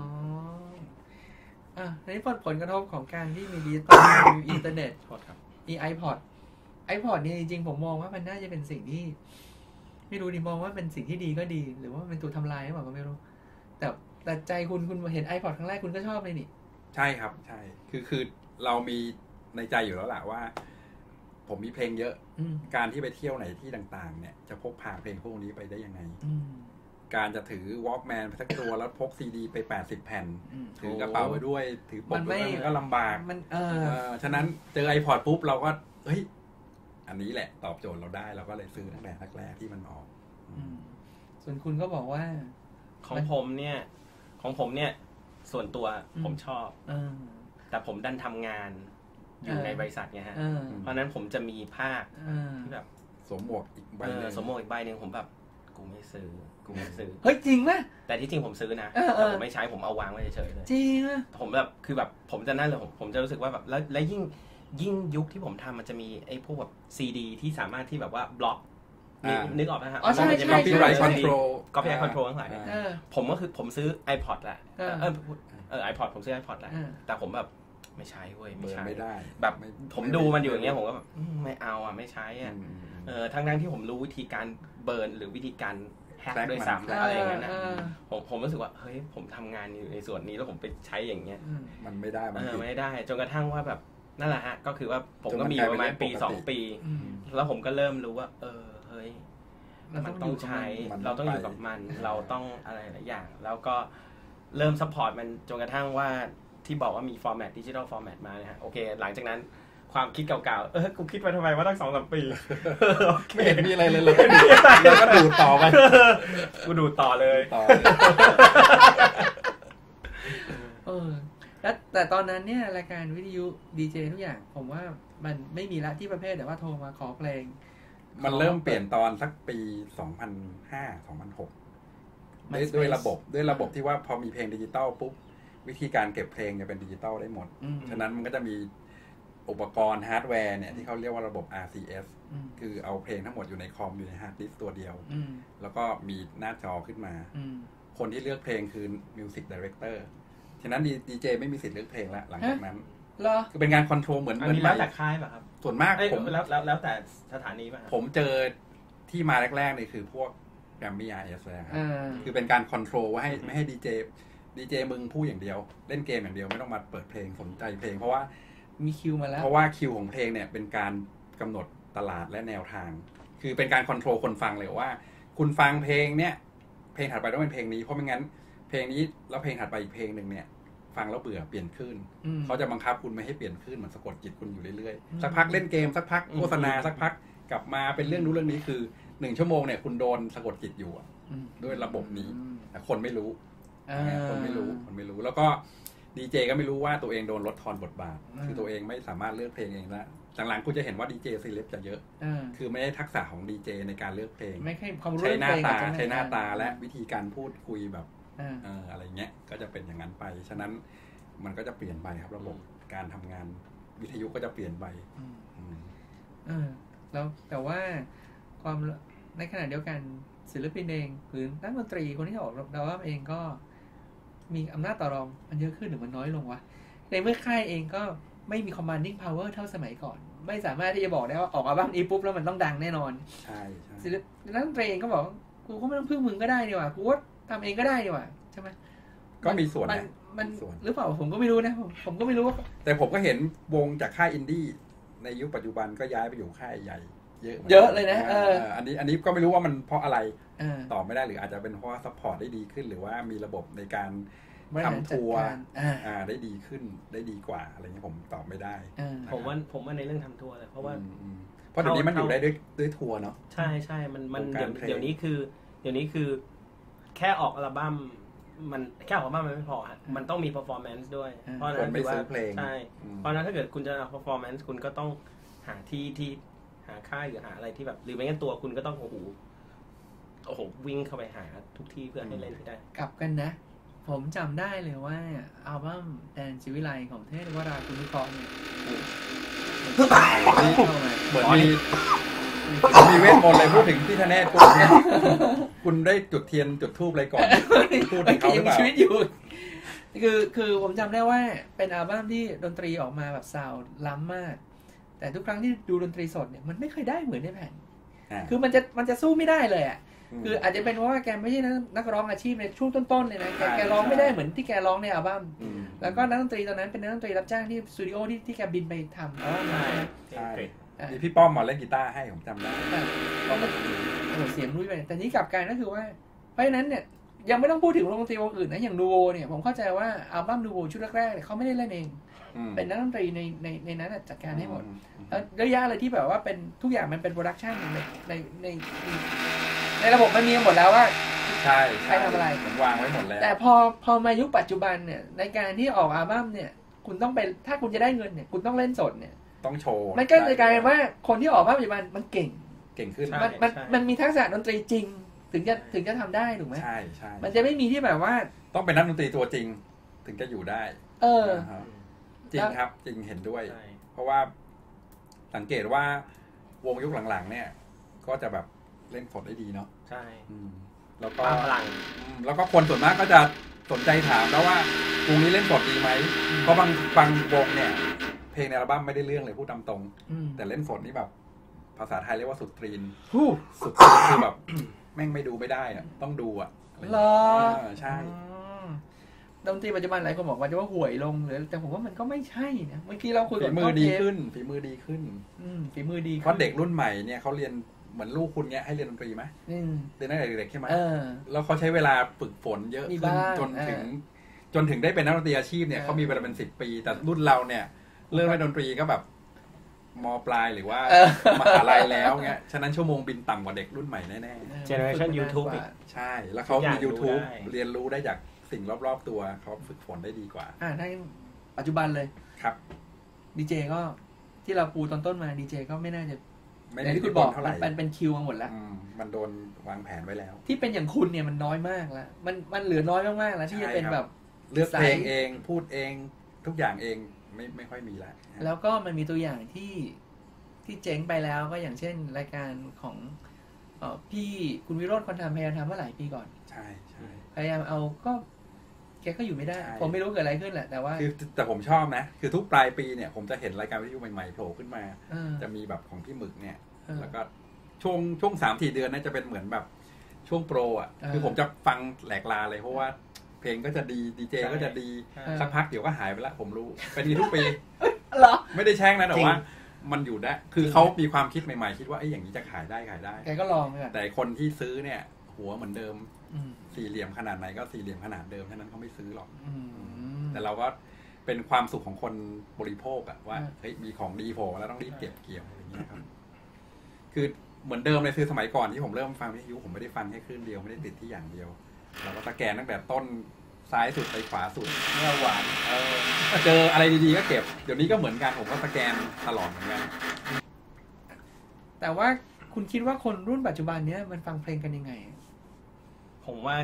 ในผลกระทบของการที่มีดิจิตอลมีอินเทอร์เน็ตมี iPod นี่จริงๆผมมองว่ามันน่าจะเป็นสิ่งที่ไม่รู้ดิมองว่าเป็นสิ่งที่ดีก็ดีหรือว่าเป็นตัวทำลายหรือเปล่าก็ไม่รู้แต่ใจคุณเห็น iPod ครั้งแรกคุณก็ชอบเลยนี่ใช่ครับใช่คือเรามีในใจอยู่แล้วแหละว่าผมมีเพลงเยอะการที่ไปเที่ยวไหนที่ต่างๆเนี่ยจะพกพาเพลงพวกนี้ไปได้ยังไงการจะถือ Walkman ไปสักตัวแล้วพกซีดีไป80แผ่นถือกระเป๋าไปด้วยถือปกไปด้วยมันก็ลำบากฉะนั้นเจอ iPod ปุ๊บเราก็เฮ้ยอันนี้แหละตอบโจทย์เราได้เราก็เลยซื้อตั้งแต่แรกๆที่มันออกส่วนคุณก็บอกว่าของผมเนี่ยส่วนตัวผมชอบแต่ผมดันทำงานอยู่ในบริษัทไงฮะเพราะนั้นผมจะมีภาคที่แบบสวมหมวกอีกใบนึงสวมหมวกอีกใบนึงผมแบบกูไม่ซื้อเฮ้ยจริงไหมแต่ที่จริงผมซื้อนะผมไม่ใช้ผมเอาวางไว้เฉยๆเลยจริงผมแบบคือแบบผมจะนั่นเลยผมจะรู้สึกว่าแบบแล้วยิ่งยุคที่ผมทำมันจะมีไอ้พวกแบบซีดีที่สามารถที่แบบว่าบล็อกนึกออกไหมฮะใช่ใช่ Copyright Control Copyright Control ทั้งหลายผมก็คือผมซื้อ iPod แหละiPod ผมซื้อ iPod แหละแต่ผมแบบไม่ใช้เว้ยไม่ใช้แบบผมดูมันอยู่อย่างเงี้ยผมก็แบบไม่เอาอ่ะไม่ใช้อ่ะทั้งที่ผมรู้วิธีการเบิร์นหรือวิธีการแฮกด้วยซ้ำอะไรอย่างเงี้ยนะผมรู้สึกว่าเฮ้ยผมทำงานอยู่ในส่วนนี้แล้วผมไปใช้อย่างเงี้ยมันไม่ได้ไม่ได้จนกระทั่งว่าแบบนั่นแหละฮะก็คือว่าผมก็มีประมาณปี2ปีแล้วผมก็เริ่มรู้ว่าเฮ้ยมันต้องใช้เราต้องอยู่กับมันเราต้องอะไรหลายอย่างแล้วก็เริ่มซัพพอร์ตมันจนกระทั่งว่าที่บอกว่ามีฟอร์แมตดิจิทัลฟอร์แมตมานะฮะโอเคหลังจากนั้นความคิดเก่าๆกูคิดไปทำไมว่าตั้ง 2-3 ปีไม่เห็นมีอะไรเลยเราก็ดูต่อไปกูดูต่อเลยแล้วแต่ตอนนั้นเนี่ยรายการวิทยุดีเจทุกอย่างผมว่ามันไม่มีละที่ประเภทแต่ว่าโทรมาขอเพลงมันเริ่มเปลี่ยนตอนสักปี 2005-2006 ด้วยระบบที่ว่าพอมีเพลงดิจิตอลปุ๊บวิธีการเก็บเพลงจะเป็นดิจิตอลได้หมดฉะนั้นมันก็จะมีอุปกรณ์ฮาร์ดแวร์เนี่ยที่เขาเรียกว่าระบบ RCS คือเอาเพลงทั้งหมดอยู่ในคอมอยู่ในฮาร์ดดิสก์ตัวเดียวแล้วก็มีหน้าจอขึ้นมาคนที่เลือกเพลงคือ Music Director ฉะนั้นดีเจไม่มีสิทธิ์เลือกเพลงแล้วหลังจากนั้นคือเป็นการคอนโทรลเหมือนแล้วแต่ค่ายป่ะครับส่วนมากผมแล้วแต่สถานีป่ะผมเจอที่มาแรกๆเลยคือพวก Grammy RS เลยครับคือเป็นการคอนโทรลว่าไม่ให้ดีเจมึงพูดอย่างเดียวเล่นเกมอย่างเดียวไม่ต้องมาเปิดเพลงสนใจเพลงเพราะว่ามีคิวมาแล้วเพราะว่าคิวของเพลงเนี่ยเป็นการกำหนดตลาดและแนวทางคือเป็นการคอนโทรลคนฟังเลยว่าคุณฟังเพลงเนี่ยเพลงถัดไปต้องเป็นเพลงนี้เพราะไม่งั้นเพลงนี้แล้วเพลงถัดไปอีกเพลงนึงเนี่ยฟังแล้วเบื่อเปลี่ยนคลื่นเขาจะบังคับคุณไม่ให้เปลี่ยนคลื่นเหมือนสะกดจิตคุณอยู่เรื่อยๆสักพักเล่นเกมสักพักโฆษณาสักพักกลับมาเป็นเรื่องนู้นเรื่องนี้คือ1ชั่วโมงเนี่ยคุณโดนสะกดจิตอยู่ด้วยระบบนี้แต่คนไม่รู้คนไม่รู้แล้วก็ดีเจก็ไม่รู้ว่าตัวเองโดนลดทอนบทบาทคือตัวเองไม่สามารถเลือกเพลงเองได้หลังๆคุณจะเห็นว่าดีเจซีเล็บจะเยอะคือไม่ได้ทักษะของดีเจในการเลือกเพลงไม่ใช่ความรู้ใช้หน้าตาและวิธีการพูดคุยแบบอะไรเงี้ยก็จะเป็นอย่างนั้นไปฉะนั้นมันก็จะเปลี่ยนไปครับระบบการทำงานวิทยุก็จะเปลี่ยนไปแล้วแต่ว่าความในขณะเดียวกันศิลปินเองหรือนักดนตรีคนที่ออกเราว่าเองก็มีอำนาจต่อรองมันเยอะขึ้นหรือมันน้อยลงวะในเมื่อค่ายเองก็ไม่มี commanding power เท่าสมัยก่อนไม่สามารถที่จะบอกได้ว่าออกอัลบั้มนี้ปุ๊บแล้วมันต้องดังแน่นอนใช่ศิลปินนักดนตรีเองก็บอกกูก็ไม่ต้องพึ่งมึงก็ได้นี่หว่ากูว่าทำเองก็ได้นี่หว่าใช่ไหมก็มีส่วนมันหรือเปล่าผมก็ไม่รู้นะผมก็ไม่รู้แต่ผมก็เห็นวงจากค่ายอินดี้ในยุคปัจจุบันก็ย้ายไปอยู่ค่ายใหญ่เยอะเลยนะอันนี้ก็ไม่รู้ว่ามันเพราะอะไรตอบไม่ได้หรืออาจจะเป็นเพราะว่าซัพพอร์ตได้ดีขึ้นหรือว่ามีระบบในการทำทัวร์ได้ดีขึ้นได้ดีกว่าอะไรเงี้ยผมตอบไม่ได้ผมว่าในเรื่องทำทัวร์เลยเพราะว่าเพราะเดี๋ยวนี้มันอยู่ได้ด้วยทัวร์เนาะใช่มันเดี๋ยวนี้คือแค่ออกอัลบั้มมันแค่ออกอัลบั้มมันไม่พอมันต้องมี performance ด้วยเพราะนั้นคือว่าใช่เพราะนั้นถ้าเกิดคุณจะเอา performance คุณก็ต้องหาที่หาค่ายหรือหาอะไรที่แบบหรือไม่งั้นตัวคุณก็ต้องโอ้โหวิ่งเข้าไปหาทุกที่เพื่อให้เล่นให้ได้กลับกันนะผมจำได้เลยว่าอัลบั้มแดนศิวิไลของเทพวราคุณวิเคราะห์เนี่ยเหมือนมีเวทมนต์เลยพูดถึงพี่ธเนศคุณได้จุดเทียนจุดธูปอะไรก่อนพูดถึงเขาหรือเปล่าชีวิตอยู่คือผมจำได้ว่าเป็นอัลบั้มที่ดนตรีออกมาแบบซาวด์ล้ำมากแต่ทุกครั้งที่ดูดนตรีสดเนี่ยมันไม่เคยได้เหมือนในแผ่นคือมันจะสู้ไม่ได้เลยอ่ะคืออาจจะเป็นเพราะว่าแกไม่ใช่นักร้องอาชีพในช่วงต้นๆเลยนะแกร้องไม่ได้เหมือนที่แกร้องในอัลบั้มแล้วก็นักดนตรีตอนนั้นเป็นนักดนตรีรับจ้างที่สตูดิโอที่แกบินไปทำใช่มีพี่ป้อมมาเล่นกีตาร์ให้ผมจำได้ก็เสียงรุ่ยไปแต่นี้กลับกันก็คือว่าเพราะฉะนั้นเนี่ยยังไม่ต้องพูดถึงวงดนตรีวงอื่นนะอย่างดูโวเนี่ยผมเข้าใจว่าอัลบั้มดูโวชุดแรกๆเนี่ยเขาไม่ได้เล่นเองเป็นนักดนตรีในนั้นจัดการให้หมดแล้วเยอะแยะเลยที่แบบว่าเป็นทุกอย่างมันเป็นโปรดักชันในระบบมันมีหมดแล้วว่าใช่ใครทำอะไรผมวางไว้หมดแล้วแต่พอมายุคปัจจุบันเนี่ยในการที่ออกอัลบั้มเนี่ยคุณต้องไปถ้าคุณจะได้เงินเนี่ยคุณต้องเล่นสดเนี่ยต้องโชว์มันก็เลยกลายเป็นว่าคนที่ออกอัลบั้มปัจจุบันมันเก่งขึ้นมันมีทักษะดนตรีจริงถึงจะทำได้ถูกไหมใช่ใช่มันจะไม่มีที่แบบว่าต้องเป็นนักดนตรีตัวจริงถึงจะอยู่ได้จริงครับจริงเห็นด้วยเพราะว่าสังเกตว่าวงยุคหลังๆเนี่ยก็จะแบบเล่นสดได้ดีเนาะใช่แล้วก็แล้วก็คนส่วนมากก็จะสนใจถามแล้วว่าวงนี้เล่นสดดีไหมเพราะบางวงเนี่ยเพลงในอัลบั้มไม่ได้เรื่องเลยพูดตามตรงแต่เล่นสดนี่แบบภาษาไทยเรียกว่าสุดตรีนสุดตรีนคือแบบแม่งไม่ดูไม่ได้อะต้องดูอ่ะเหรอใช่ดนตรีปัจจุบันหลายคนบอกว่าจะว่าห่วยลงหรือแต่ผมว่ามันก็ไม่ใช่นะเมื่อกี้เราคุยกับฝีมือดีขึ้นฝีมือดีขึ้นเพราะเด็กรุ่นใหม่เนี่ยเขาเรียนเหมือนลูกคุณเนี้ยให้เรียนดนตรีไหมเรียนตั้งแต่เด็กๆใช่ไหมแล้วเขาใช้เวลาฝึกฝนเยอะขึ้นจนถึงได้เป็นนักดนตรีอาชีพเนี่ยเขามีเวลาเป็น10 ปีแต่รุ่นเราเนี่ยเริ่มเล่นดนตรีก็แบบม.ปลายหรือว่ามหาลัยแล้วเงี้ยฉะนั้นชั่วโมงบินต่ำกว่าเด็กรุ่นใหม่แน่ๆ Generation YouTube อีกใช่แล้วเขามี YouTube เรียนรู้ได้จากสิ่งรอบๆตัวเขาฝึกฝนได้ดีกว่าในปัจจุบันเลยครับดีเจก็ที่เราปูตอนต้นมาดีเจก็ไม่น่าจะอย่างที่คุณบอกมันเป็นคิวมาหมดแล้วมันโดนวางแผนไว้แล้วที่เป็นอย่างคุณเนี่ยมันน้อยมากแล้วมันเหลือน้อยมากๆแล้วที่จะเป็นแบบเลือกเพลงเองพูดเองทุกอย่างเองไม่ค่อยมีแล้วก็มันมีตัวอย่างที่เจ๊งไปแล้วก็อย่างเช่นรายการของพี่คุณวิโรจน์คนทำพยายามทำเมื่อหลายปีก่อนใช่พยายามเอาก็แกก็อยู่ไม่ได้ผมไม่รู้เกิดอะไรขึ้นแหละแต่ว่าแต่ผมชอบนะคือทุกปลายปีเนี่ยผมจะเห็นรายการวิทยุใหม่ๆโผล่ขึ้นมาจะมีแบบของพี่หมึกเนี่ยแล้วก็ช่วง 3-4 เดือนน่าจะเป็นเหมือนแบบช่วงโปรอ่ะคือผมจะฟังแหลกลาเลยเพราะว่าเพลงก็จะดีดีเจก็จะดีสักพักเดี๋ยวก็หายไปละผมรู้เป็นดีทุกปีเหรอไม่ได้แช่งนะแต่ว่ามันอยู่ได้คือเขามีความคิดใหม่ๆคิดว่าไอ้อย่างนี้จะขายได้แกก็ลองแต่คนที่ซื้อเนี่ยหัวเหมือนเดิมสี่เหลี่ยมขนาดไหนก็สี่เหลี่ยมขนาดเดิมฉะนั้นเขาไม่ซื้อหรอกแต่เราก็เป็นความสุขของคนบริโภคอะว่าเฮ้ยมีของดีโผล่แล้วต้องรีบเก็บเกี่ยวอะไรอย่างเงี้ยครับคือเหมือนเดิมเลยคือสมัยก่อนที่ผมเริ่มฟังวิทยุผมไม่ได้ฟังแค่คลื่นเดียวไม่ได้ติดที่อย่างเดียวเราก็สแกนตั้งแต่ต้นซ้ายสุดไปขวาสุดเมื่อวานเจออะไรดีๆก็เก็บเดี๋ยวนี้ก็เหมือนกันผมก็สแกนตลอดเหมือนกันแต่ว่าคุณคิดว่าคนรุ่นปัจจุบันเนี้ยมันฟังเพลงกันยังไงผมว่า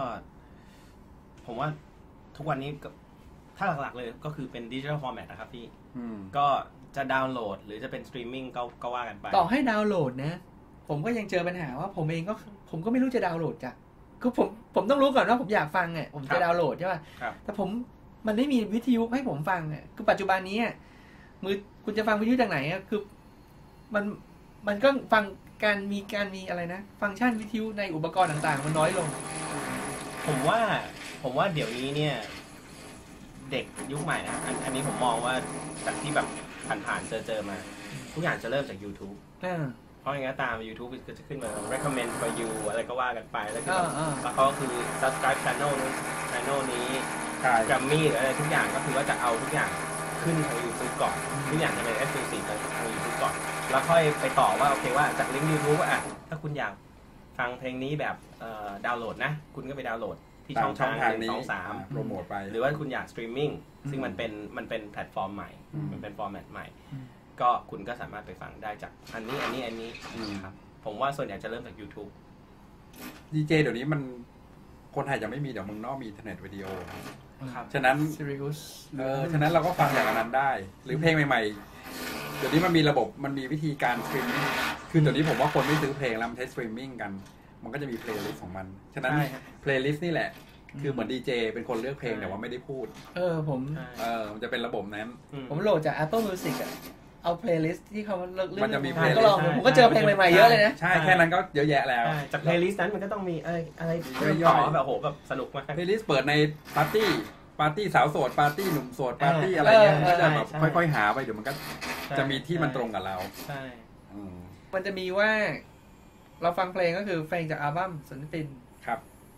ทุกวันนี้ถ้าหลักๆเลยก็คือเป็นดิจิทัลฟอร์แมตนะครับพี่ก็จะดาวน์โหลดหรือจะเป็นสตรีมมิ่งก็ว่ากันไปต่อให้ดาวน์โหลดนะผมก็ยังเจอปัญหาว่าผมก็ไม่รู้จะดาวน์โหลดจากคือผมต้องรู้ก่อนว่าผมอยากฟังผมจะดาวน์โหลดใช่ป่ะแต่มันไม่มีวิทยุให้ผมฟังคือปัจจุบันนี้คุณจะฟังวิทยุจากไหนคือมันก็ฟังการมีอะไรนะฟังก์ชันวิทยุในอุปกรณ์ต่างๆมันน้อยลงผมว่าเดี๋ยวนี้เนี่ยเด็กยุคใหม่นะอันนี้ผมมองว่าจากที่แบบผ่านเจอมาทุกอย่างจะเริ่มจาก YouTube เพราะอย่างนั้นตาม YouTube ก็จะขึ้นมา recommend for you อะไรก็ว่ากันไปแล้วก็คือ subscribe channel นี้Grammy หรืออะไรทุกอย่างก็คือว่าจะเอาทุกอย่างขึ้นทาง YouTube ก่อนทุกอย่างจะเป็น exclusive ทาง YouTube ก่อนแล้วค่อยไปต่อว่าโอเคว่าจากลิงก์ YouTube ว่าถ้าคุณอยากฟังเพลงนี้แบบดาวน์โหลดนะคุณก็ไปดาวน์โหลดที่ช่องทาง1 2 3 โปรโมทไปหรือว่าคุณอยากสตรีมมิ่งซึ่งมันเป็นแพลตฟอร์มใหม่มันเป็นฟอร์แมตใหม่ก็คุณก็สามารถไปฟังได้จากอันนี้ครับผมว่าส่วนใหญ่จะเริ่มจาก YouTube ดีเจเดี๋ยวนี้มันคนไทยจะไม่มีเดี๋ยวมึงนอกมีอินเทอร์เน็ตวิดีโอครับฉะนั้นเราก็ฟังอย่างนั้นได้หรือเพลงใหม่ๆเดี๋ยวนี้มันมีระบบมันมีวิธีการสตรีมมิ่งคือเดี๋ยวนี้ผมว่าคนไม่ซื้อเพลงแล้วมันใช้สตรีมมิ่งกันมันก็จะมีเพลย์ลิสต์ของมันฉะนั้นเพลย์ลิสต์นี่แหละคือเหมือนดีเจเป็นคนเลือกเพลงแต่ว่าไม่ได้พูดมันจะเป็นระบบนั้นผมโหลดจาก Apple Music เอาเพลย์ลิสต์ที่เขาเลือกมันจะมีเพลย์ลิสต์ผมก็เจอเพลงใหม่ๆเยอะเลยนะใช่แค่นั้นก็เยอะแยะแล้วจากเพลย์ลิสต์นั้นมันก็ต้องมีอะไรย่อแบบโหแบบสนุกมากเพลย์ลิสต์เปิดในปาร์ตี้สาวโสดปาร์ตี้หนุ่มโสดปาร์ตี้อะไรเงี้ยก็จะแบบค่อยๆหาไปเดี๋ยวมันก็จะมีที่มันตรงกับเราใช่มันจะมีว่าเราฟังเพลงก็คือเพลงจากอัลบั้มศิลปินครับ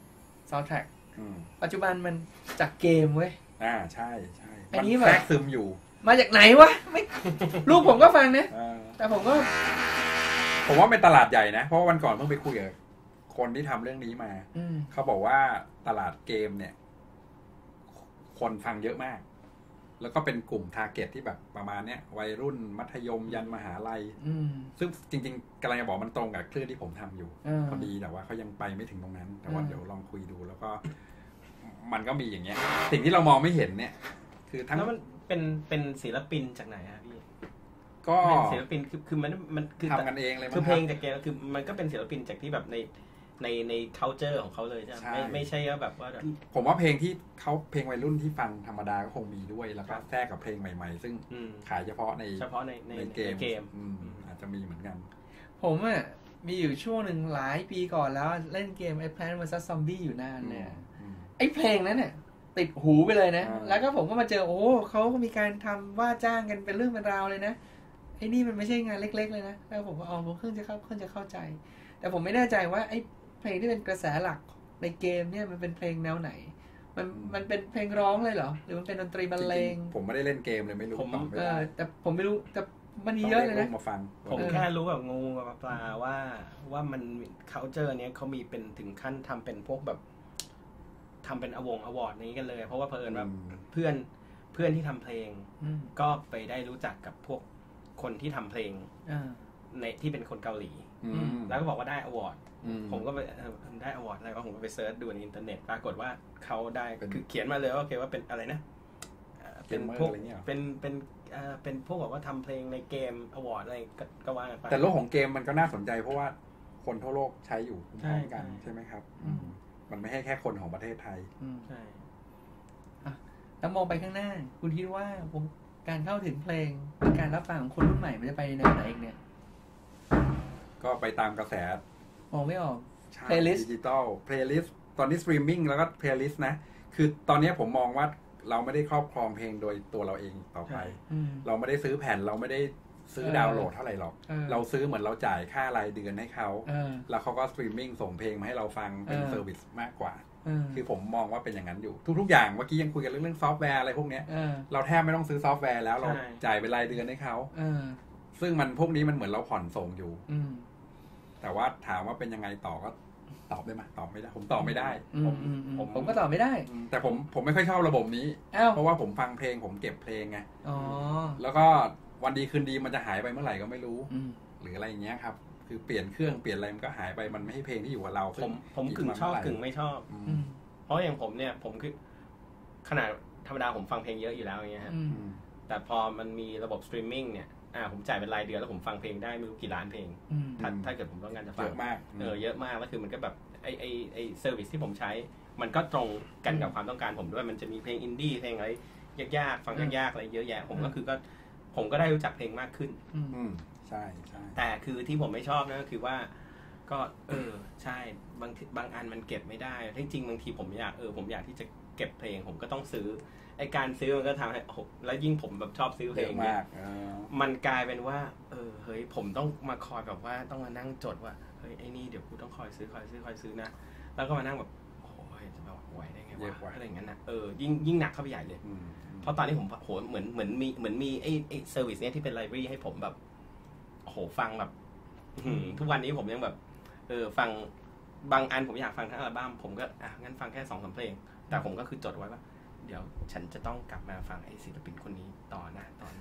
ซาวด์แทร็กปัจจุบันมันจากเกมเว้ยใช่ใช่อันนี้แบบแทรกซึมอยู่มาจากไหนวะไม่ลูกผมก็ฟังนะแต่ผมว่าเป็นตลาดใหญ่นะเพราะวันก่อนเพิ่งไปคุยกับคนที่ทำเรื่องนี้มาเขาบอกว่าตลาดเกมเนี่ยคนฟังเยอะมากแล้วก็เป็นกลุ่มทาร์เก็ตที่แบบประมาณเนี้ยวัยรุ่นมัธยมยันมหาลัยซึ่งจริงๆกำลังจะบอกมันตรงกับคลื่นที่ผมทำอยู่พอดีแต่ว่าเขายังไปไม่ถึงตรงนั้นแต่ว่าเดี๋ยวลองคุยดูแล้วก็มันก็มีอย่างเงี้ยสิ่งที่เรามองไม่เห็นเนี่ยคือทั้งแล้วมันเป็นศิลปินจากไหนอะพี่ก็ศิลปินคือมันคือทำกันเองเลยคือเพลงจากเกมคือมันก็เป็นศิลปินจากที่แบบใน culture ของเขาเลยใช่ไหมไม่ใช่แบบว่าผมว่าเพลงที่เขาเพลงวัยรุ่นที่ฟังธรรมดาก็คงมีด้วยแล้วก็แทรกกับเพลงใหม่ๆซึ่งขายเฉพาะในเกมอาจจะมีเหมือนกันผมอ่ะมีอยู่ช่วงหนึ่งหลายปีก่อนแล้วเล่นเกมไอ้ Plants vs Zombies อยู่นานเนี่ยไอ้เพลงนั้นเนี่ยติดหูไปเลยนะแล้วก็ผมก็มาเจอโอ้เขาก็มีการทำว่าจ้างกันเป็นเรื่องเป็นราวเลยนะไอ้นี่มันไม่ใช่งานเล็กๆเลยนะแล้วผมก็ผมเพิ่งจะเข้าใจแต่ผมไม่แน่ใจว่าไอ้เพลงที่เป็นกระแสหลักในเกมเนี่ยมันเป็นเพลงแนวไหนมันเป็นเพลงร้องเลยเหรอหรือมันเป็นดนตรีบรรเลงผมไม่ได้เล่นเกมเลยไม่รู้แต่ผมไม่รู้แต่มันมีเยอะเลยนะมาฟังผมแค่รู้แบบงูกับปลาว่ามัน culture เนี้ยเขามีเป็นถึงขั้นทำเป็นพวกแบบทำเป็นอวอร์ดนี้กันเลยเพราะว่าเพิ่นแบบเพื่อนที่ทำเพลงก็ไปได้รู้จักกับพวกคนที่ทำเพลงในที่เป็นคนเกาหลีแล้วก็บอกว่าได้อวอร์ดผมก็ไปได้อวอร์ดอะไรก็ผมก็ไปเซิร์ชดูในอินเทอร์เน็ตปรากฏว่าเขาได้คือเขียนมาเลยว่าโอเคว่าเป็นอะไรนะเป็นพวกเป็นพวกแบบว่าทำเพลงในเกมอวอร์ดอะไรก็ว่ากันไปแต่โลกของเกมมันก็น่าสนใจเพราะว่าคนทั่วโลกใช้อยู่พร้อมกันใช่ไหมครับมันไม่ใช่แค่คนของประเทศไทยใช่แล้วมองไปข้างหน้าคุณคิดว่าการเข้าถึงเพลงการรับฟังของคนรุ่นใหม่มันจะไปในแนวไหนเองเนี่ยก็ไปตามกระแสมองไม่ออก playlist ดิจิตอล playlist ตอนนี้สตรีมมิ่งแล้วก็ playlist นะคือตอนนี้ผมมองว่าเราไม่ได้ครอบครองเพลงโดยตัวเราเองต่อไปเราไม่ได้ซื้อแผ่นเราไม่ได้ซื้อดาวน์โหลดเท่าไหร่หรอกเราซื้อเหมือนเราจ่ายค่ารายเดือนให้เขาแล้วเขาก็สตรีมมิ่งส่งเพลงมาให้เราฟังเป็นเซอร์วิสมากกว่าคือผมมองว่าเป็นอย่างนั้นอยู่ทุกๆอย่างเมื่อกี้ยังคุยกันเรื่องซอฟต์แวร์อะไรพวกนี้เราแทบไม่ต้องซื้อซอฟต์แวร์แล้วเราจ่ายเป็นรายเดือนให้เขาซึ่งมันพวกนี้มันเหมือนเราผ่อนส่งอยู่แต่ว่าถามว่าเป็นยังไงต่อก็ตอบได้ไหมตอบไม่ได้ผมตอบไม่ได้ผมก็ตอบไม่ได้แต่ผมไม่ค่อยชอบระบบนี้เพราะว่าผมฟังเพลงผมเก็บเพลงไงแล้วก็วันดีคืนดีมันจะหายไปเมื่อไหร่ก็ไม่รู้หรืออะไรอย่างเงี้ยครับคือเปลี่ยนเครื่องเปลี่ยนอะไรมันก็หายไปมันไม่ให้เพลงที่อยู่กับเราผมกึ่งชอบกึ่งไม่ชอบเพราะอย่างผมเนี่ยผมคือขนาดธรรมดาผมฟังเพลงเยอะอยู่แล้วอย่างเงี้ยฮะแต่พอมันมีระบบสตรีมมิ่งเนี่ยผมจ่ายเป็นรายเดือนแล้วผมฟังเพลงได้ไม่รู้กี่ล้านเพลงถ้าเกิดผมต้องการจะฟังเยอะมากเยอะมากแล้วคือมันก็แบบไอเซอร์วิสที่ผมใช้มันก็ตรงกันกับความต้องการผมด้วยมันจะมีเพลงอินดี้เพลงอะไรยากๆฟังยากๆอะไรเยอะแยะผมก็ได้รู้จักเพลงมากขึ้นใช่แต่คือที่ผมไม่ชอบนะก็คือว่าก็ใช่บางอันมันเก็บไม่ได้จริงบางทีผมอยากที่จะเก็บเพลงผมก็ต้องซื้อไอการซื้อมันก็ทำให้แล้วยิ่งผมแบบชอบซื้อเพลงเนี่ยมันกลายเป็นว่าเฮ้ยผมต้องมาคอยแบบว่าต้องมานั่งจดว่าเฮ้ยไอ้นี่เดี๋ยวกูต้องคอยซื้อนะแล้วก็มานั่งแบบโอ้ยจะแบบไหวได้ไงวะอะไรอย่างนั้นนะยิ่งหนักเข้าไปใหญ่เลยเพราะตอนนี้ผมโหเหมือนมีไอ้เซอร์วิสเนี้ยที่เป็นไลบรารีให้ผมแบบโหฟังแบบทุกวันนี้ผมยังแบบฟังบางอันผมอยากฟังทั้งอัลบั้มผมก็งั้นฟังแค่ 2-3 เพลงแต่ผมก็คือจดไว้ว่าเดี๋ยวฉันจะต้องกลับมาฟังไอ้ศิลปินคนนี้ต่อนะ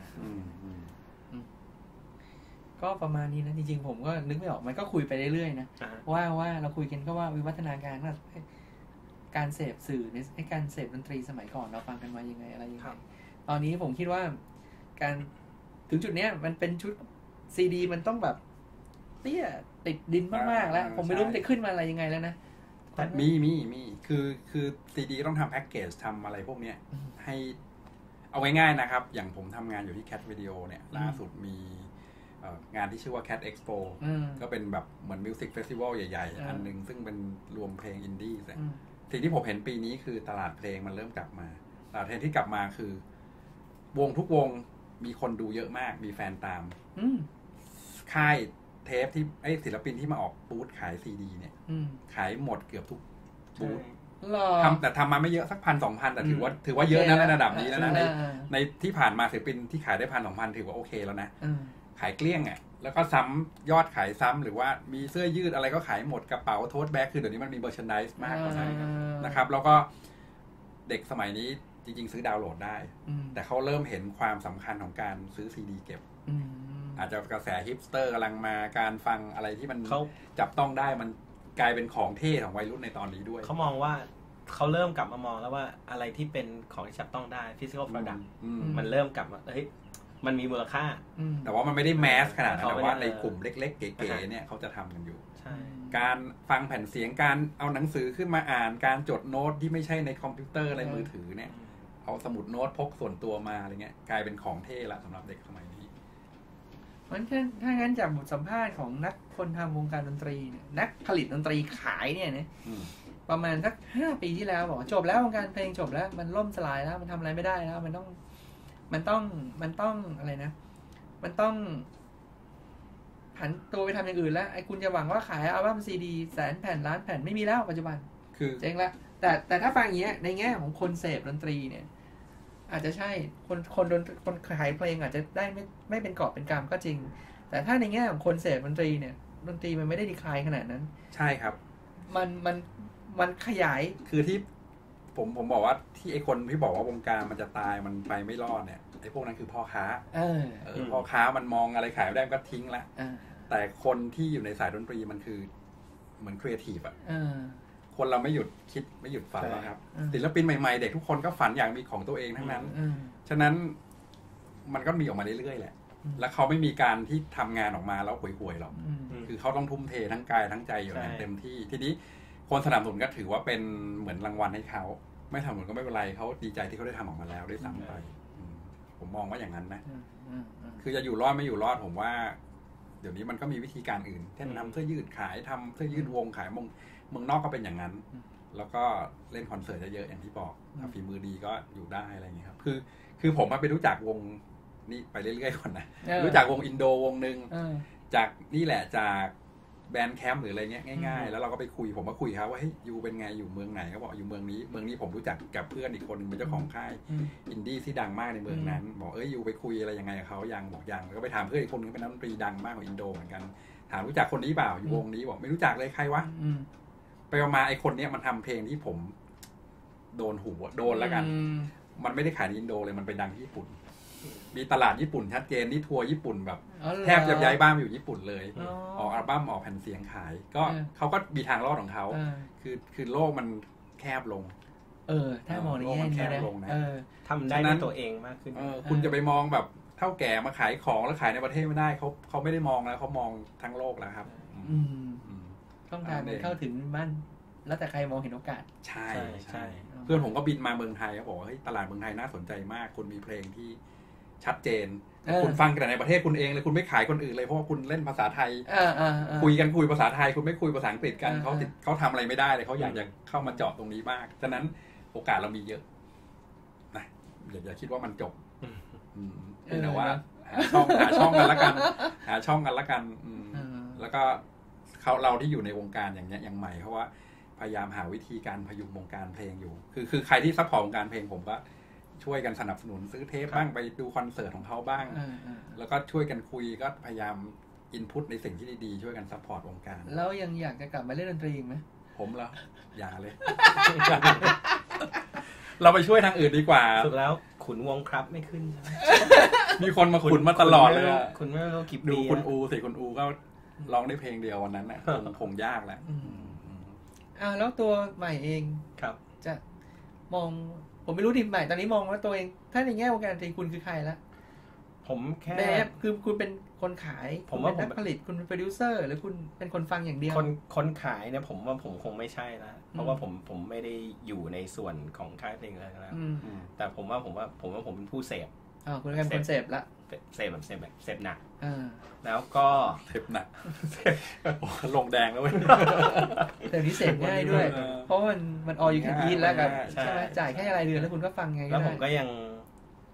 ก็ประมาณนี้นะจริงๆผมก็นึกไม่ออกมันก็คุยไปเรื่อยๆนะว่าเราคุยกันก็ว่าวิวัฒนาการว่าการเสพสื่อในการเสพดนตรีสมัยก่อนเราฟังกันมายังไงอะไรยังไงตอนนี้ผมคิดว่าการถึงจุดเนี้ยมันเป็นชุดซีดีมันต้องแบบเตี้ยติดดินมากๆแล้วผมไม่รู้มันจะขึ้นมาอะไรยังไงแล้วนะมีคือซีดีต้องทำแพ็กเกจทำอะไรพวกเนี้ยให้เอาง่ายๆนะครับอย่างผมทำงานอยู่ที่ Cat Video เนี่ยล่าสุดมีงานที่ชื่อว่า Cat Expo ก็เป็นแบบเหมือนมิวสิกเฟสติวัลใหญ่ๆอันนึงซึ่งเป็นรวมเพลงอินดี้สิ่งที่ผมเห็นปีนี้คือตลาดเพลงมันเริ่มกลับมาตลาดเพลงที่กลับมาคือวงทุกวงมีคนดูเยอะมากมีแฟนตามค่ายเทปที่ศิลปินที่มาออกบูธขายซีดีเนี่ยขายหมดเกือบทุกบูธแต่ทำมาไม่เยอะสัก1,000-2,000แต่ถือว่าเยอะนะในระดับนี้แล้วนะในที่ผ่านมาศิลปินที่ขายได้1,000-2,000ถือว่าโอเคแล้วนะขายเกลี้ยงอ่ะแล้วก็ซ้ำยอดขายซ้ำหรือว่ามีเสื้อยืดอะไรก็ขายหมดกระเป๋าโทสแบ็คคือเดี๋ยวนี้มันมีเมอร์ชันไดส์มากกว่านั้นนะครับแล้วก็เด็กสมัยนี้จริงๆซื้อดาวน์โหลดได้แต่เขาเริ่มเห็นความสำคัญของการซื้อซีดีเก็บอาจจะกระแสฮิปสเตอร์กำลังมาการฟังอะไรที่มันจับต้องได้มันกลายเป็นของเท่ของวัยรุ่นในตอนนี้ด้วยเขามองว่าเขาเริ่มกลับมามองแล้วว่าอะไรที่เป็นของที่จับต้องได้ physical product มันเริ่มกลับมาเฮ้ยมันมีมูลค่าแต่ว่ามันไม่ได้แมสขนาดนั้นแต่ว่าในกลุ่มเล็กๆเก๋ๆเนี่ยเขาจะทำกันอยู่การฟังแผ่นเสียงการเอาหนังสือขึ้นมาอ่านการจดโน้ตที่ไม่ใช่ในคอมพิวเตอร์อะไรมือถือเนี่ยเอาสมุดโน้ตพกส่วนตัวมาอะไรเงี้ยกลายเป็นของเท่ละสำหรับเด็กสมัยนี้มันถ้างั้นจากบทสัมภาษณ์ของนักคนทำวงการดนตรีเนี่ยนักผลิตดนตรีขายเนี่ยนะประมาณสัก5 ปีที่แล้วบอกจบแล้ววงการเพลงจบแล้วมันล่มสลายแล้วมันทำอะไรไม่ได้แล้วมันต้องอะไรนะมันต้องผันตัวไปทำอย่างอื่นแล้วไอ้คุณจะหวังว่าขายอัลบั้มซีดี100,000 แผ่นล้านแผ่นไม่มีแล้วปัจจุบันคือเจ๊งละแต่ถ้าฟังอย่างเงี้ยในแง่ของคนเสพดนตรีเนี่ยอาจจะใช่คนขายเพลงอาจจะได้ไม่เป็นกอบเป็นกำก็จริงแต่ถ้าในแง่ของคนเสพดนตรีเนี่ยดนตรีมันไม่ได้ดีคลายขนาดนั้นใช่ครับมันขยายคือที่ผมบอกว่าที่ไอ้คนที่บอกว่าวงการมันจะตายมันไปไม่รอดเนี่ยไอ้พวกนั้นคือพ่อค้าพ่อค้ามันมองอะไรขายไม่ได้ก็ทิ้งละแต่คนที่อยู่ในสายดนตรีมันคือเหมือนครีเอทีฟอ่ะคนเราไม่หยุดคิดไม่หยุดฝันแล้วครับศิลปินใหม่ๆเด็กทุกคนก็ฝันอยากมีของตัวเองทั้งนั้นฉะนั้นมันก็มีออกมาเรื่อยๆแหละแล้วเขาไม่มีการที่ทำงานออกมาแล้วห่วยๆหรอกคือเขาต้องทุ่มเททั้งกายทั้งใจอยู่อย่างเต็มที่ทีนี้คนสนับสนุนก็ถือว่าเป็นเหมือนรางวัลให้เขาไม่สนับสนุนก็ไม่เป็นไรเขาดีใจที่เขาได้ทำออกมาแล้วได้ซ้ำไปผมมองว่าอย่างนั้นนะคือจะอยู่รอดไม่อยู่รอดผมว่าเดี๋ยวนี้มันก็มีวิธีการอื่นเช่นทำเสื้อยืดขายทำเสื้อยืดวงขายเมืองนอกก็เป็นอย่างนั้นแล้วก็เล่นคอนเสิร์ตเยอะๆอย่างที่บอกฝีมือดีก็อยู่ได้อะไรอย่างเงี้ยครับคือผมมาไปรู้จักวงนี่ไปเรื่อยๆก่อนนะรู้จักวงอินโดวงนึงจากนี่แหละจากแบนด์แคมป์หรืออะไรเงี้ยง่ายๆแล้วเราก็ไปคุยผมก็คุยครับว่าเฮ้ยยูเป็นไงอยู่เมืองไหนเขาบอกอยู่เมืองนี้ผมรู้จักกับเพื่อนอีกคนนึงเป็นเจ้าของค่ายอินดี้ที่ดังมากในเมืองนั้นบอกยูไปคุยอะไรยังไงกับเขายังบอกยังแล้วก็ไปถามเพื่อนอีกคนนึงเป็นนักดนตรีดังมากของอินโดเหมือนกันถามรู้จักคนนี้เปล่าอยู่วงนี้บอกไม่รู้จักเลยใครวะไปมาไอ้คนเนี้ยมันทำเพลงที่ผมโดนหูโดนแล้วกันมันไม่ได้ขายในอินโดเลยมันไปดังที่ญี่ปุ่นมีตลาดญี่ปุ่นชัดเจนนี่ทัวร์ญี่ปุ่นแบบแทบจะย้ายบ้านอยู่ญี่ปุ่นเลยออกอัลบั้มออกแผ่นเสียงขายก็เขาก็มีทางรอดของเขาคือโลกมันแคบลงถ้ามองในแง่นี้นะทำได้ด้วยตัวเองมากขึ้นคุณจะไปมองแบบเท่าแก่มาขายของแล้วขายในประเทศไม่ได้เขาไม่ได้มองแล้วเขามองทั้งโลกแล้วครับต้องการเข้าถึงบ้านแล้วแต่ใครมองเห็นโอกาสใช่เพื่อนผมก็บินมาเมืองไทยเขาบอกว่าเฮ้ยตลาดเมืองไทยน่าสนใจมากคุณมีเพลงที่ชัดเจนคุณฟังแต่ในประเทศคุณเองเลยคุณไม่ขายคนอื่นเลยเพราะว่าคุณเล่นภาษาไทยคุยภาษาไทยคุณไม่คุยภาษาอังกฤษกันเขาทำอะไรไม่ได้เลยเขาอยากจะเข้ามาเจาะตรงนี้มากฉะนั้นโอกาสเรามีเยอะนะอย่าคิดว่ามันจบแต่ว่าหาช่องกันละกันหาช่องกันละกันแล้วก็เราที่อยู่ในวงการอย่างเนี้ยยังใหม่เพราะว่าพยายามหาวิธีการพยุงวงการเพลงอยู่คือใครที่ซัพพอร์ตวงการเพลงผมก็ช่วยกันสนับสนุนซื้อเทปบ้างไปดูคอนเสิร์ตของเขาบ้างแล้วก็ช่วยกันคุยก็พยายามอินพุตในสิ่งที่ดีๆช่วยกันซัพพอร์ตวงการแล้วยังอยากจะกลับมาเล่นดนตรีอีกไหมผมเหรออย่าเลย เราไปช่วยทางอื่นดีกว่าสุดแล้วขุนวงครับไม่ขึ้นมีคนมาขุนมาตลอดเลยคุณไม่รู้กี่ปีดูคุณอูสิคุณอูก็ร้องได้เพลงเดียววันนั้นน่ะคงยากแหละแล้วตัวใหม่เองครับจะมองผมไม่รู้ดิใหม่ตอนนี้มองว่าตัวเองถ้าในแง่วงการดนตรีคุณคือใครละผมแค่คือคุณเป็นคนขายผมเป็นนักผลิตคุณเป็นโปรดิวเซอร์หรือคุณเป็นคนฟังอย่างเดียวคนขายเนี่ยผมว่าผมคงไม่ใช่นะเพราะว่าผมไม่ได้อยู่ในส่วนของค่ายเพลงอะไรแล้วแต่ผมว่าผมเป็นผู้เสพคุณเป็นคนเสพละเสพแบบเสพหนักแล้วก็เสพหนักลงแดงแล้วเว้ยแต่นี้เสพง่ายด้วยเพราะมันอออยู่แค่ยีนแล้วกันใช่ไหมจ่ายแค่รายเดือนแล้วคุณก็ฟังไงแล้วผมก็ยัง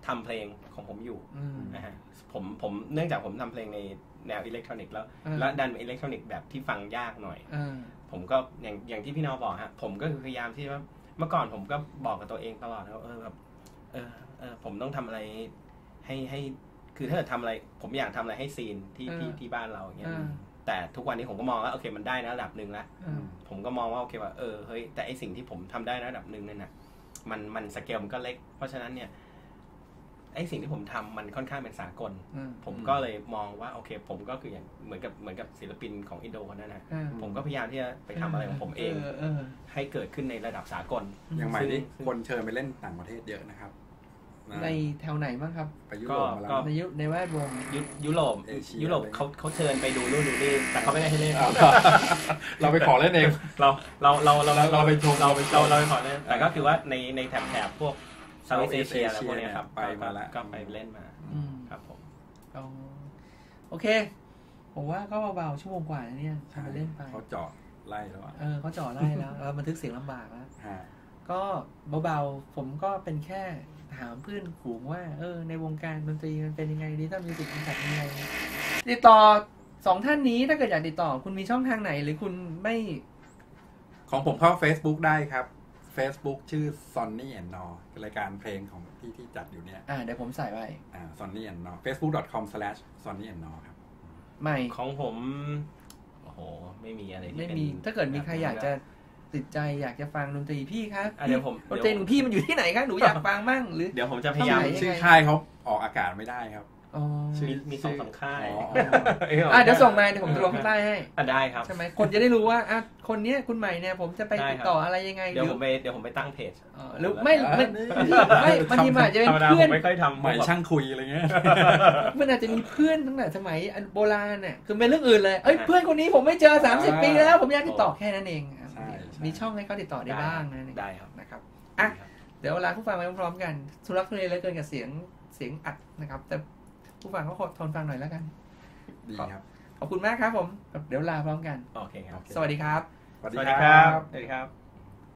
ทำเพลงของผมอยู่นะฮะผมเนื่องจากผมทำเพลงในแนวอิเล็กทรอนิกส์แล้วดันอิเล็กทรอนิกส์แบบที่ฟังยากหน่อยผมก็อย่างที่พี่นอบอกฮะผมก็พยายามที่ว่าเมื่อก่อนผมก็บอกกับตัวเองตลอดว่าแบบผมต้องทำอะไรให้คือถ้าทำอะไรผมอยากทำอะไรให้ซีนที่บ้านเราอย่างเงี้ยแต่ทุกวันนี้ผมก็มองว่าโอเคมันได้นะระดับหนึ่งแล้วผมก็มองว่าโอเคว่าเฮ้ยแต่ไอสิ่งที่ผมทำได้นะระดับหนึ่งนั่นน่ะมันสเกลมันก็เล็กเพราะฉะนั้นเนี่ยไอสิ่งที่ผมทำมันค่อนข้างเป็นสากลผมก็เลยมองว่าโอเคผมก็คืออย่างเหมือนกับศิลปินของอินโดคนนั้นนะผมก็พยายามที่จะไปทำอะไรของผมเองให้เกิดขึ้นในระดับสากลอย่างใหม่นี่คนเชิญไปเล่นต่างประเทศเยอะนะครับในแถวไหนบ้างครับไปยุโรปมาแล้วในแวดวงยุโรปเขาเชิญไปดูนู่นดูนี่แต่เขาไม่ได้ให้เล่นเราไปขอเล่นเองเราไปชมเราไปขอเล่นแต่ก็คือว่าในแถบพวกเซาท์อีสเอเชียอะไรพวกนี้ครับไปมาแล้วก็ไปเล่นมาครับผมโอเคผมว่าก็เบาๆชั่วโมงกว่าเนี่ยทำไปเล่นไปเขาเจาะไล่แล้วเขาเจาะไล่แล้วเราบันทึกเสียงลำบากแล้วก็เบาๆผมก็เป็นแค่ถามเพื่อนฝูงว่าในวงการดนตรีมันเป็นยังไงดิจิตอลมิวสิกมันจัดยังไงติดต่อ2ท่านนี้ถ้าเกิดอยากติดต่อคุณมีช่องทางไหนหรือคุณไม่ของผมเข้า Facebook ได้ครับ Facebook ชื่อ Sonny and No รายการเพลงของที่จัดอยู่เนี่ยเดี๋ยวผมใส่ไว้ Sonny and No facebook.com/Sonny and No ครับไม่ของผมโอ้โหไม่มีอะไรไม่มีถ้าเกิดมีใครอยากจะติดใจอยากจะฟังดนตรีพี่ครับเดี๋ยวผมดนตรีของพี่มันอยู่ที่ไหนครับหนูอยากฟังมั่งหรือเดี๋ยวผมจะพยายามชื่อค่ายเขาออกอากาศไม่ได้ครับมี2-3ค่ายเดี๋ยวส่งมาเดี๋ยวผมจะลงข้างใต้ให้ได้ครับใช่ไหมคนจะได้รู้ว่าคนนี้คุณใหม่เนี่ยผมจะไปติดต่ออะไรยังไงเดี๋ยวผมไปตั้งเพจหรือไม่บางทีอาจจะเป็นเพื่อนไม่ค่อยทำใหม่ช่างคุยอะไรเงี้ยมันอาจจะมีเพื่อนตั้งแต่สมัยโบราณเนี่ยคือเป็นเรื่องอื่นเลยเพื่อนคนนี้ผมไม่เจอ30 ปีแล้วผมอยากติดต่อแค่นั้นเองมีช่องให้เขาติดต่อได้บ้างนะได้ครับนะครับเดี๋ยวเวลาผู้ฟังไปพร้อมๆกันทุลักทุเลเหลือเกินกับเสียงอัดนะครับแต่ผู้ฟังก็ทนฟังหน่อยแล้วกันดีครับขอบคุณมากครับผมเดี๋ยวลาพร้อมกันโอเคครับสวัสดีครับสวัสดีครับ